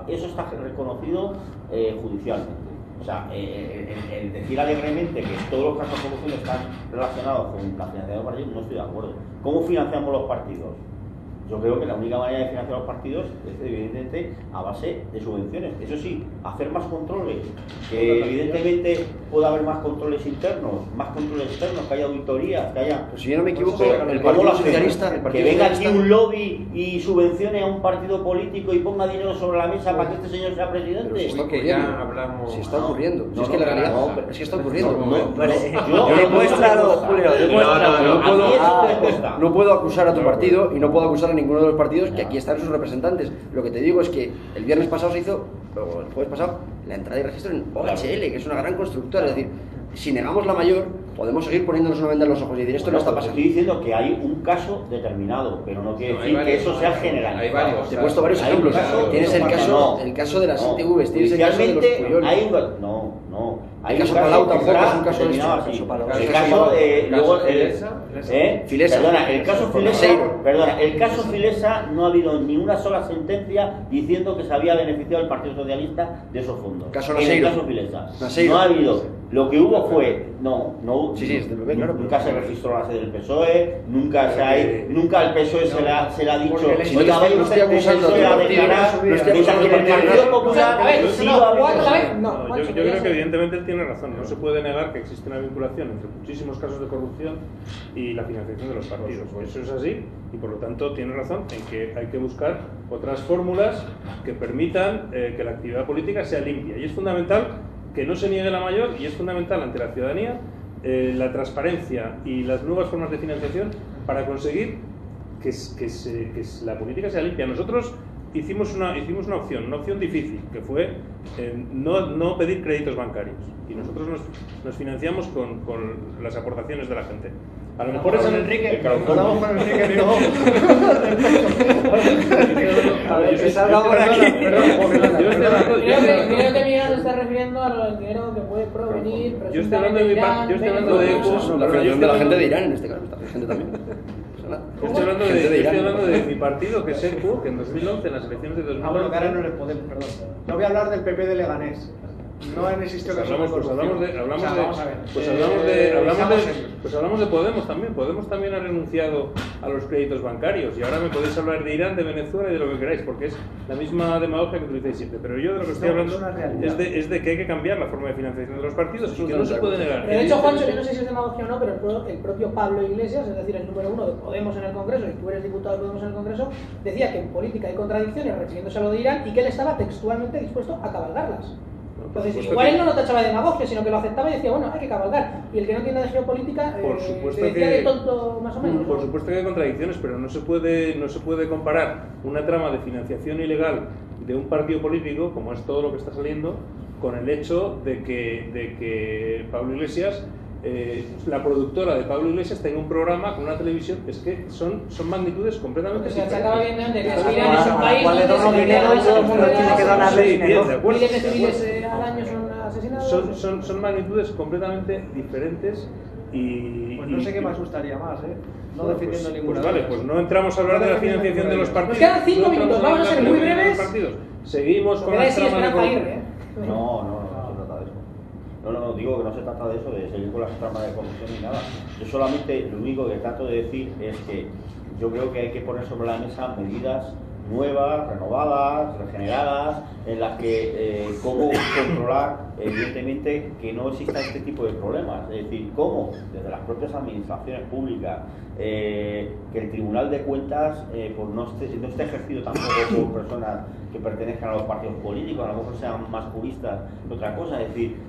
judicialmente. O sea, el decir alegremente que todos los casos de corrupción están relacionados con la financiación de los partidos, no estoy de acuerdo. ¿Cómo financiamos los partidos? Yo creo que la única manera de financiar los partidos es evidentemente a base de subvenciones. Eso sí, hacer más controles, que evidentemente pueda haber más controles internos, más controles externos, que haya auditorías, que haya... Pues si yo no me equivoco, el Partido Socialista... Que venga aquí un lobby y subvencione a un partido político y ponga dinero sobre la mesa para que este señor sea presidente. Pero si está ocurriendo. Si está ocurriendo. Si es que la realidad es que está ocurriendo. Yo demuéstralo, Julio, no puedo acusar a tu partido y no puedo acusar a ninguno de los partidos, que aquí están sus representantes. Lo que te digo es que el viernes pasado se hizo, o el jueves pasado, la entrada y registro en OHL, que es una gran constructora. Es decir, si negamos la mayor, podemos seguir poniéndonos una venda en los ojos y decir esto no está pasando. Estoy diciendo que hay un caso determinado, pero no quiere decir que eso sea general. Hay varios. Te he puesto varios ejemplos. Tienes el caso de las ITVs, tienes el caso de los Puyol. Hay el caso Palau tampoco es un caso de el caso de luego Filesa. Perdona, el caso Filesa no ha habido ni una sola sentencia diciendo que se había beneficiado el Partido Socialista de esos fondos. En el caso Filesa no ha habido. Lo que hubo fue nunca se registró la sede del PSOE, nunca el PSOE se le ha dicho yo creo que evidentemente él tiene razón. No se puede negar que existe una vinculación entre muchísimos casos de corrupción y la financiación de los partidos. Eso es así y por lo tanto tiene razón en que hay que buscar otras fórmulas que permitan que la actividad política sea limpia. Y es fundamental que no se niegue la mayor y es fundamental ante la ciudadanía la transparencia y las nuevas formas de financiación para conseguir que la política sea limpia. Nosotros hicimos una opción difícil, que fue no pedir créditos bancarios. Y nosotros nos financiamos con las aportaciones de la gente. A lo mejor es con Enrique. Vamos con Enrique, no. A ver, que salga por aquí. Creo que Miguel se está refiriendo al dinero que puede provenir. Yo estoy hablando de la gente de Irán en este caso. La gente también. Estoy hablando de mi partido, que es ECU, que en 2011, en las elecciones de 2011... bueno, que ahora no les podemos, perdón. No voy a hablar del PP de Leganés. No han existido casos de corrupción. Hablamos de Podemos también. Podemos también ha renunciado a los créditos bancarios y ahora me podéis hablar de Irán, de Venezuela y de lo que queráis, porque es la misma demagogia que utilizáis siempre. Pero yo de lo que estoy hablando es de que hay que cambiar la forma de financiación de los partidos y que no se puede negar. Pero de hecho, Juancho, yo no sé si es demagogia o no, pero el propio Pablo Iglesias, es decir, el número 1 de Podemos en el Congreso, y tú eres diputado de Podemos en el Congreso, decía que en política hay contradicciones refiriéndose a lo de Irán y que él estaba textualmente dispuesto a cabalgarlas. Entonces, igual él no lo tachaba de demagogia, sino que lo aceptaba y decía, bueno, hay que cabalgar. Y el que no entienda de geopolítica, decía de tonto más o menos. Por supuesto que hay contradicciones, pero no se puede comparar una trama de financiación ilegal de un partido político, como es todo lo que está saliendo, con el hecho de que Pablo Iglesias la productora de Pablo Iglesias tenga un programa con una televisión. Es que son magnitudes completamente se diferentes. acaba viendo de que Irán es un país donde todo el mundo tiene que donarle dinero. Miles de civiles al año son asesinados. Son magnitudes completamente diferentes y... Pues no sé qué me asustaría más, no defendiendo ninguna. Pues vale, pues no entramos a hablar de la financiación de los partidos. Nos quedan 5 minutos, vamos a ser muy breves. Seguimos con la trama de corrupción. No se trata de eso. No, digo que no se trata de eso, de seguir con las tramas de corrupción ni nada. Yo solamente lo único que trato de decir es que yo creo que hay que poner sobre la mesa medidas nuevas, renovadas, regeneradas, en las que cómo controlar, evidentemente, que no exista este tipo de problemas. Es decir, cómo desde las propias administraciones públicas, que el Tribunal de Cuentas pues no esté ejercido tampoco por personas que pertenezcan a los partidos políticos, a lo mejor sean más juristas que otra cosa. Es decir,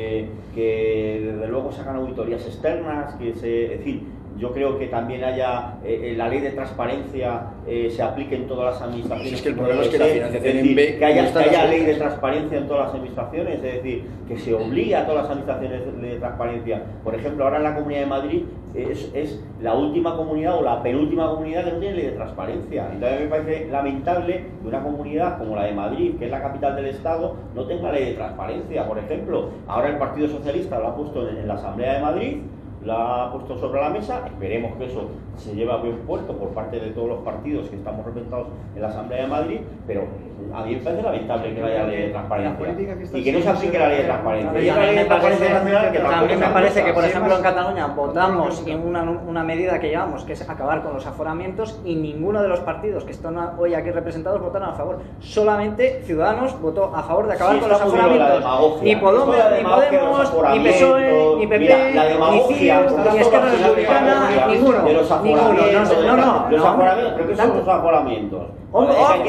que desde luego sacan auditorías externas, es decir, yo creo que también haya la ley de transparencia se aplique en todas las administraciones. Es que el problema es que la financiación en B que haya ley de transparencia en todas las administraciones, es decir, que se obligue a todas las administraciones de transparencia. Por ejemplo, ahora en la Comunidad de Madrid es la última comunidad o la penúltima comunidad que no tiene ley de transparencia. Entonces me parece lamentable que una comunidad como la de Madrid, que es la capital del Estado, no tenga ley de transparencia. Por ejemplo, ahora el Partido Socialista lo ha puesto en la Asamblea de Madrid, la ha puesto sobre la mesa. Esperemos que eso se lleve a buen puerto por parte de todos los partidos que estamos representados en la Asamblea de Madrid, pero a mí me parece lamentable que no haya ley de transparencia y que no se aplique la ley de transparencia. Y la ley de transparencia nacional que también me parece que, por ejemplo, en Cataluña votamos en una medida que llevamos, que es acabar con los aforamientos, y ninguno de los partidos que están hoy aquí representados votaron a favor. Solamente Ciudadanos votó a favor de acabar con los aforamientos. Ni Podemos, ni PSOE, ni PP, ni CIE, ni Esquerra Republicana, ninguno. De los aforamientos, los aforamientos, ¿pero qué son los aforamientos? No,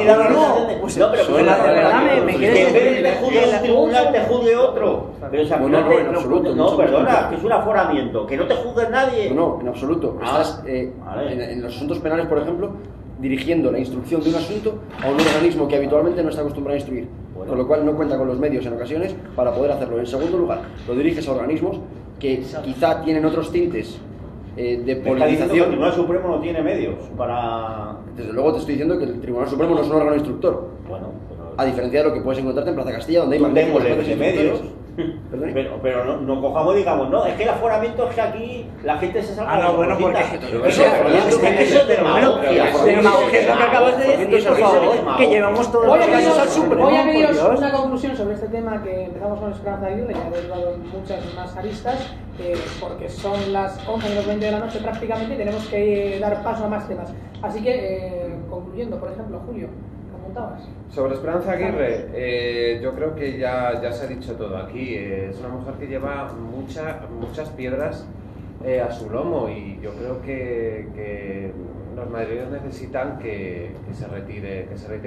pero de verdad me quieres decir que el tribunal te juzgue otro. Pero en absoluto. No, perdona, que es un aforamiento, que no te juzgue nadie. No, en absoluto. Estás en los asuntos penales, por ejemplo, dirigiendo la instrucción de un asunto a un organismo que habitualmente no está acostumbrado a instruir, con lo cual no cuenta con los medios en ocasiones para poder hacerlo. En segundo lugar, lo diriges a organismos que quizá tienen otros tintes de politización. El Tribunal Supremo no tiene medios para... Desde luego te estoy diciendo que el Tribunal Supremo no es un órgano instructor. Bueno, a diferencia de lo que puedes encontrarte en Plaza Castilla, donde hay magníficos jueces medios. Pero no cojamos, digamos, no, es que el aforamiento es que aquí la gente se salga. Bueno, porque eso es demagogia. Demagogia es lo que acabas de decir, por favor, que llevamos todos los casos al Supremo. Voy a pediros una conclusión sobre este tema, que empezamos con Esperanza Aguirre, ya habéis dado muchas más aristas, porque son las 11 menos 20 de la noche prácticamente y tenemos que dar paso a más temas. Así que, concluyendo, por ejemplo, Julio, ¿comentabas? Sobre Esperanza Aguirre, yo creo que ya se ha dicho todo aquí. Es una mujer que lleva muchas piedras a su lomo, y yo creo que los madrileños necesitan que se retire.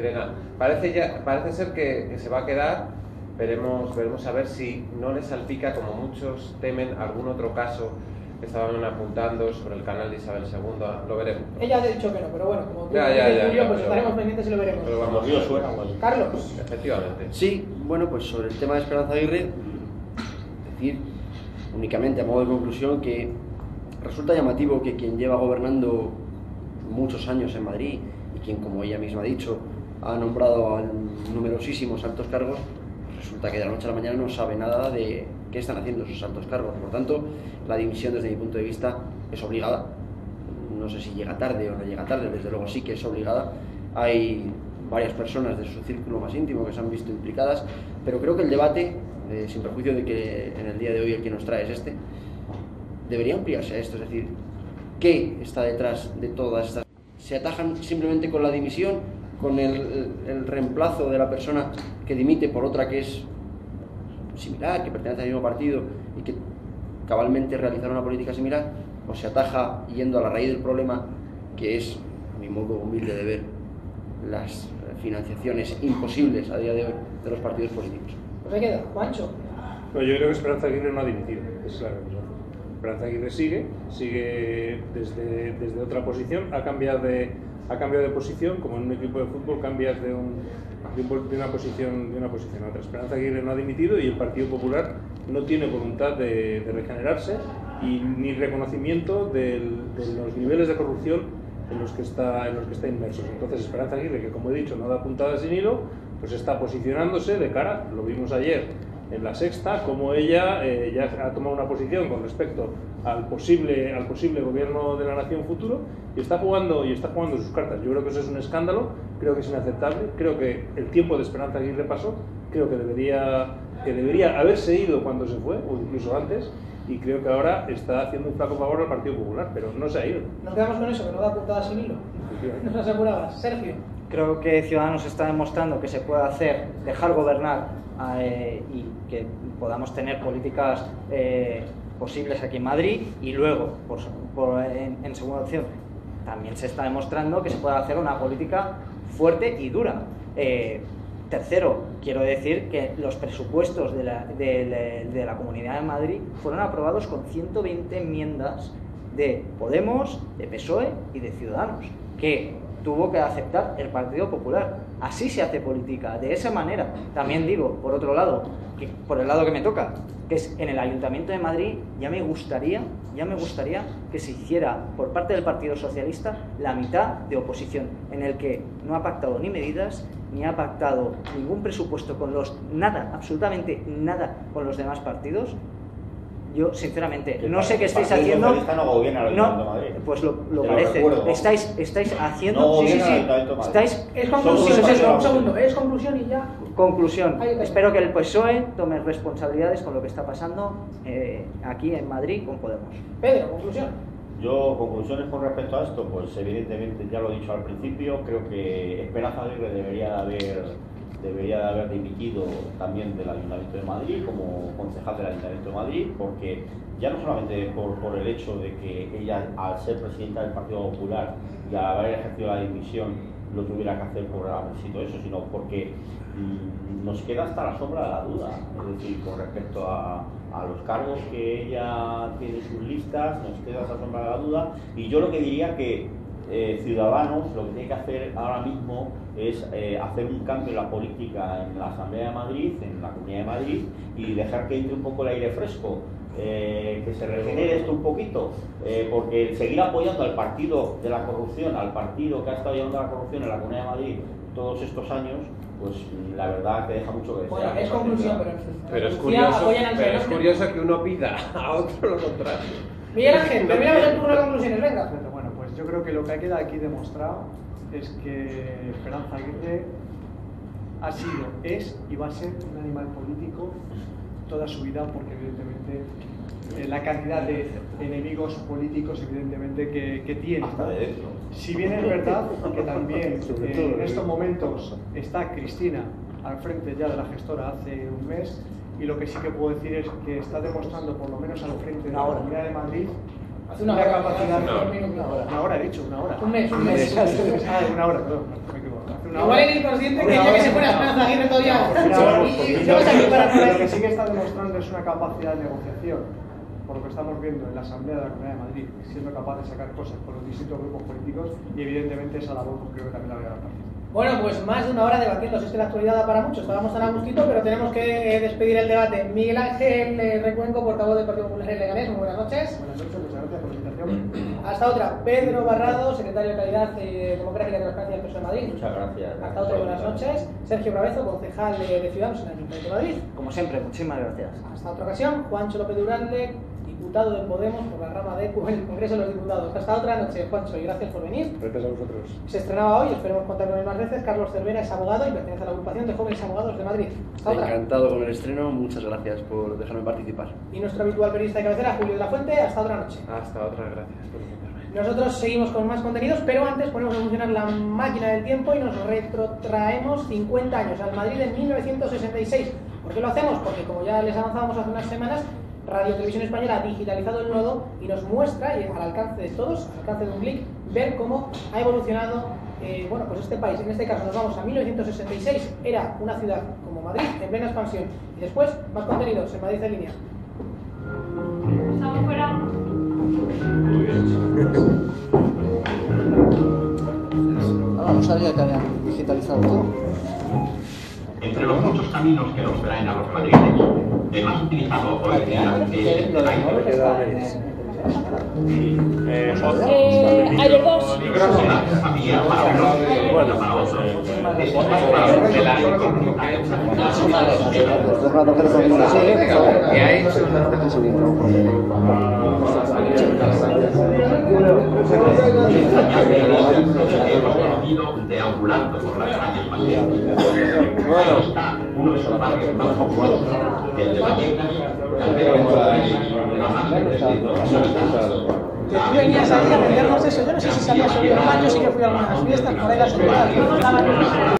Parece ser que se va a quedar. Veremos a ver si no le salpica, como muchos temen, algún otro caso que estaban apuntando sobre el canal de Isabel II. Lo veremos. Ella ha dicho que no, pero bueno, como tú pues estaremos pendientes y lo veremos. Pero vamos, Dios suena. Carlos. Efectivamente. Sí, bueno, pues sobre el tema de Esperanza Aguirre, decir únicamente a modo de conclusión que resulta llamativo que quien lleva gobernando muchos años en Madrid y quien, como ella misma ha dicho, ha nombrado a numerosísimos altos cargos, resulta que de la noche a la mañana no sabe nada de qué están haciendo esos altos cargos. Por tanto, la dimisión, desde mi punto de vista, es obligada. No sé si llega tarde o no llega tarde, desde luego sí que es obligada. Hay varias personas de su círculo más íntimo que se han visto implicadas, pero creo que el debate, sin perjuicio de que en el día de hoy el que nos trae es este, debería ampliarse a esto. Es decir, ¿qué está detrás de todas estas? ¿Se atajan simplemente con la dimisión, con el reemplazo de la persona que dimite por otra que es similar, que pertenece al mismo partido y que cabalmente realizará una política similar? ¿O se ataja yendo a la raíz del problema, que es, a mi modo humilde de ver, las financiaciones imposibles a día de hoy de los partidos políticos? Pues ahí queda, Juancho. No, yo creo que Esperanza Aguirre no ha dimitido, es claro. Esperanza Aguirre sigue desde otra posición, ha cambiado de posición, como en un equipo de fútbol cambias de una posición a otra. Esperanza Aguirre no ha dimitido y el Partido Popular no tiene voluntad de regenerarse y ni reconocimiento de los niveles de corrupción en los que está inmerso. Entonces Esperanza Aguirre, que como he dicho no da puntada sin hilo, pues está posicionándose de cara, lo vimos ayer en La Sexta, como ella ya ha tomado una posición con respecto al posible gobierno de la nación futuro y está jugando sus cartas. Yo creo que eso es un escándalo, creo que es inaceptable, creo que el tiempo de Esperanza Aguirre pasó, creo que debería haberse ido cuando se fue, o incluso antes, y creo que ahora está haciendo un flaco favor al Partido Popular, pero no se ha ido. Nos quedamos con eso, que no da puntada sin hilo. Nos asegurabas. Sergio. Creo que Ciudadanos está demostrando que se puede hacer, dejar gobernar y que podamos tener políticas posibles aquí en Madrid, y luego, en segunda opción, también se está demostrando que se puede hacer una política fuerte y dura. Tercero, quiero decir que los presupuestos de la Comunidad de Madrid fueron aprobados con 120 enmiendas de Podemos, de PSOE y de Ciudadanos, que tuvo que aceptar el Partido Popular. Así se hace política, de esa manera. También digo, por otro lado, que por el lado que me toca, que es en el Ayuntamiento de Madrid, ya me gustaría que se hiciera por parte del Partido Socialista la mitad de oposición, en el que no ha pactado ni medidas, ni ha pactado ningún presupuesto con absolutamente nada con los demás partidos. Yo, sinceramente, no sé qué estáis haciendo. No gobierna el Ayuntamiento de Madrid. Pues lo parece. Estáis haciendo. No sí. Es conclusión, un segundo. Es conclusión y ya. Conclusión. Espero que el PSOE tome responsabilidades con lo que está pasando aquí en Madrid con Podemos. Pedro, conclusión. Yo, conclusiones con respecto a esto, pues evidentemente, ya lo he dicho al principio, creo que Esperanza Aguirre debería de haber dimitido también del Ayuntamiento de Madrid como concejal del Ayuntamiento de Madrid, porque ya no solamente por el hecho de que ella, al ser presidenta del Partido Popular y al haber ejercido la dimisión, lo tuviera que hacer por haber sido eso, sino porque nos queda hasta la sombra de la duda, es decir, con respecto a los cargos que ella tiene en sus listas, nos queda hasta la sombra de la duda, y yo lo que diría que Ciudadanos lo que tiene que hacer ahora mismo es hacer un cambio en la política en la Asamblea de Madrid, en la Comunidad de Madrid, y dejar que entre un poco el aire fresco, que se regenere esto un poquito, porque seguir apoyando al partido de la corrupción, al partido que ha estado llevando la corrupción en la Comunidad de Madrid todos estos años, pues la verdad que deja mucho que desear. Bueno, es conclusión, pero es curioso que uno pida a otro lo contrario. Miguel Ángel, terminamos el turno de conclusiones, venga. Bueno, pues yo creo que lo que queda aquí demostrado es que Esperanza Aguirre ha sido, es y va a ser un animal político toda su vida, porque evidentemente la cantidad de enemigos políticos evidentemente que tiene. Hasta de dentro. Si bien es verdad que también en estos momentos está Cristina al frente ya de la gestora hace un mes, y lo que sí que puedo decir es que está demostrando, por lo menos al frente de la Comunidad de Madrid, hace una hora, capacidad una hora, he dicho, una hora. Un mes. Una hora, perdón, me equivoco. Igual eres consciente que ya que se fuera Esperanza Aguirre todavía. Lo que sí que está demostrando es una capacidad de negociación, por lo que estamos viendo en la Asamblea de la Comunidad de Madrid, siendo capaz de sacar cosas con los distintos grupos políticos, y evidentemente esa labor pues, creo que también la voy a dar parte. Bueno, pues más de una hora debatiendo. Es que la actualidad da para mucho. Estábamos tan a gustito, pero tenemos que despedir el debate. Miguel Ángel Recuenco, portavoz del Partido Popular en Leganés. Muy buenas noches. Buenas noches, muchas gracias por la invitación. Hasta otra. Pedro Barrado, secretario de Calidad, Democrática y Transparencia del PSOE de Madrid. Muchas gracias. Hasta otra. Buenas noches. Sergio Bravezo, concejal de Ciudadanos en el Ayuntamiento de Madrid. Como siempre, muchísimas gracias. Hasta otra ocasión. Juancho López Duralde, diputado de Podemos por la rama de en el Congreso de los Diputados. Hasta otra noche, Juancho, y gracias por venir. Gracias a vosotros. Se estrenaba hoy, esperemos contar con él más veces. Carlos Cervera es abogado y pertenece a la agrupación de jóvenes abogados de Madrid. Hasta otra. Encantado con el estreno, muchas gracias por dejarme participar. Y nuestro habitual periodista de cabecera, Julio de la Fuente. Hasta otra noche. Hasta otra, gracias por invitarme. Nosotros seguimos con más contenidos, pero antes ponemos a funcionar la máquina del tiempo y nos retrotraemos 50 años al Madrid de 1966. ¿Por qué lo hacemos? Porque, como ya les avanzábamos hace unas semanas, Radio Televisión Española ha digitalizado el nodo y nos muestra, y al alcance de todos, al alcance de un clic, ver cómo ha evolucionado pues este país. En este caso nos vamos a 1966, era una ciudad como Madrid, en plena expansión. Y después, más contenidos en Madrid en línea. ¿Estamos fuera? Muy bien. No sabía que habían digitalizado todo. Entre los muchos caminos que nos traen a los madrileños, el más utilizado hoy en día es el hay los dos. deambulando por las calles vacías. Está uno de esos barrios más populares, el de Vallecas, Que tú venías ahí a vendernos eso. Yo no sé si sabías sobre los baños, sí que fui a algunas fiestas por ahí las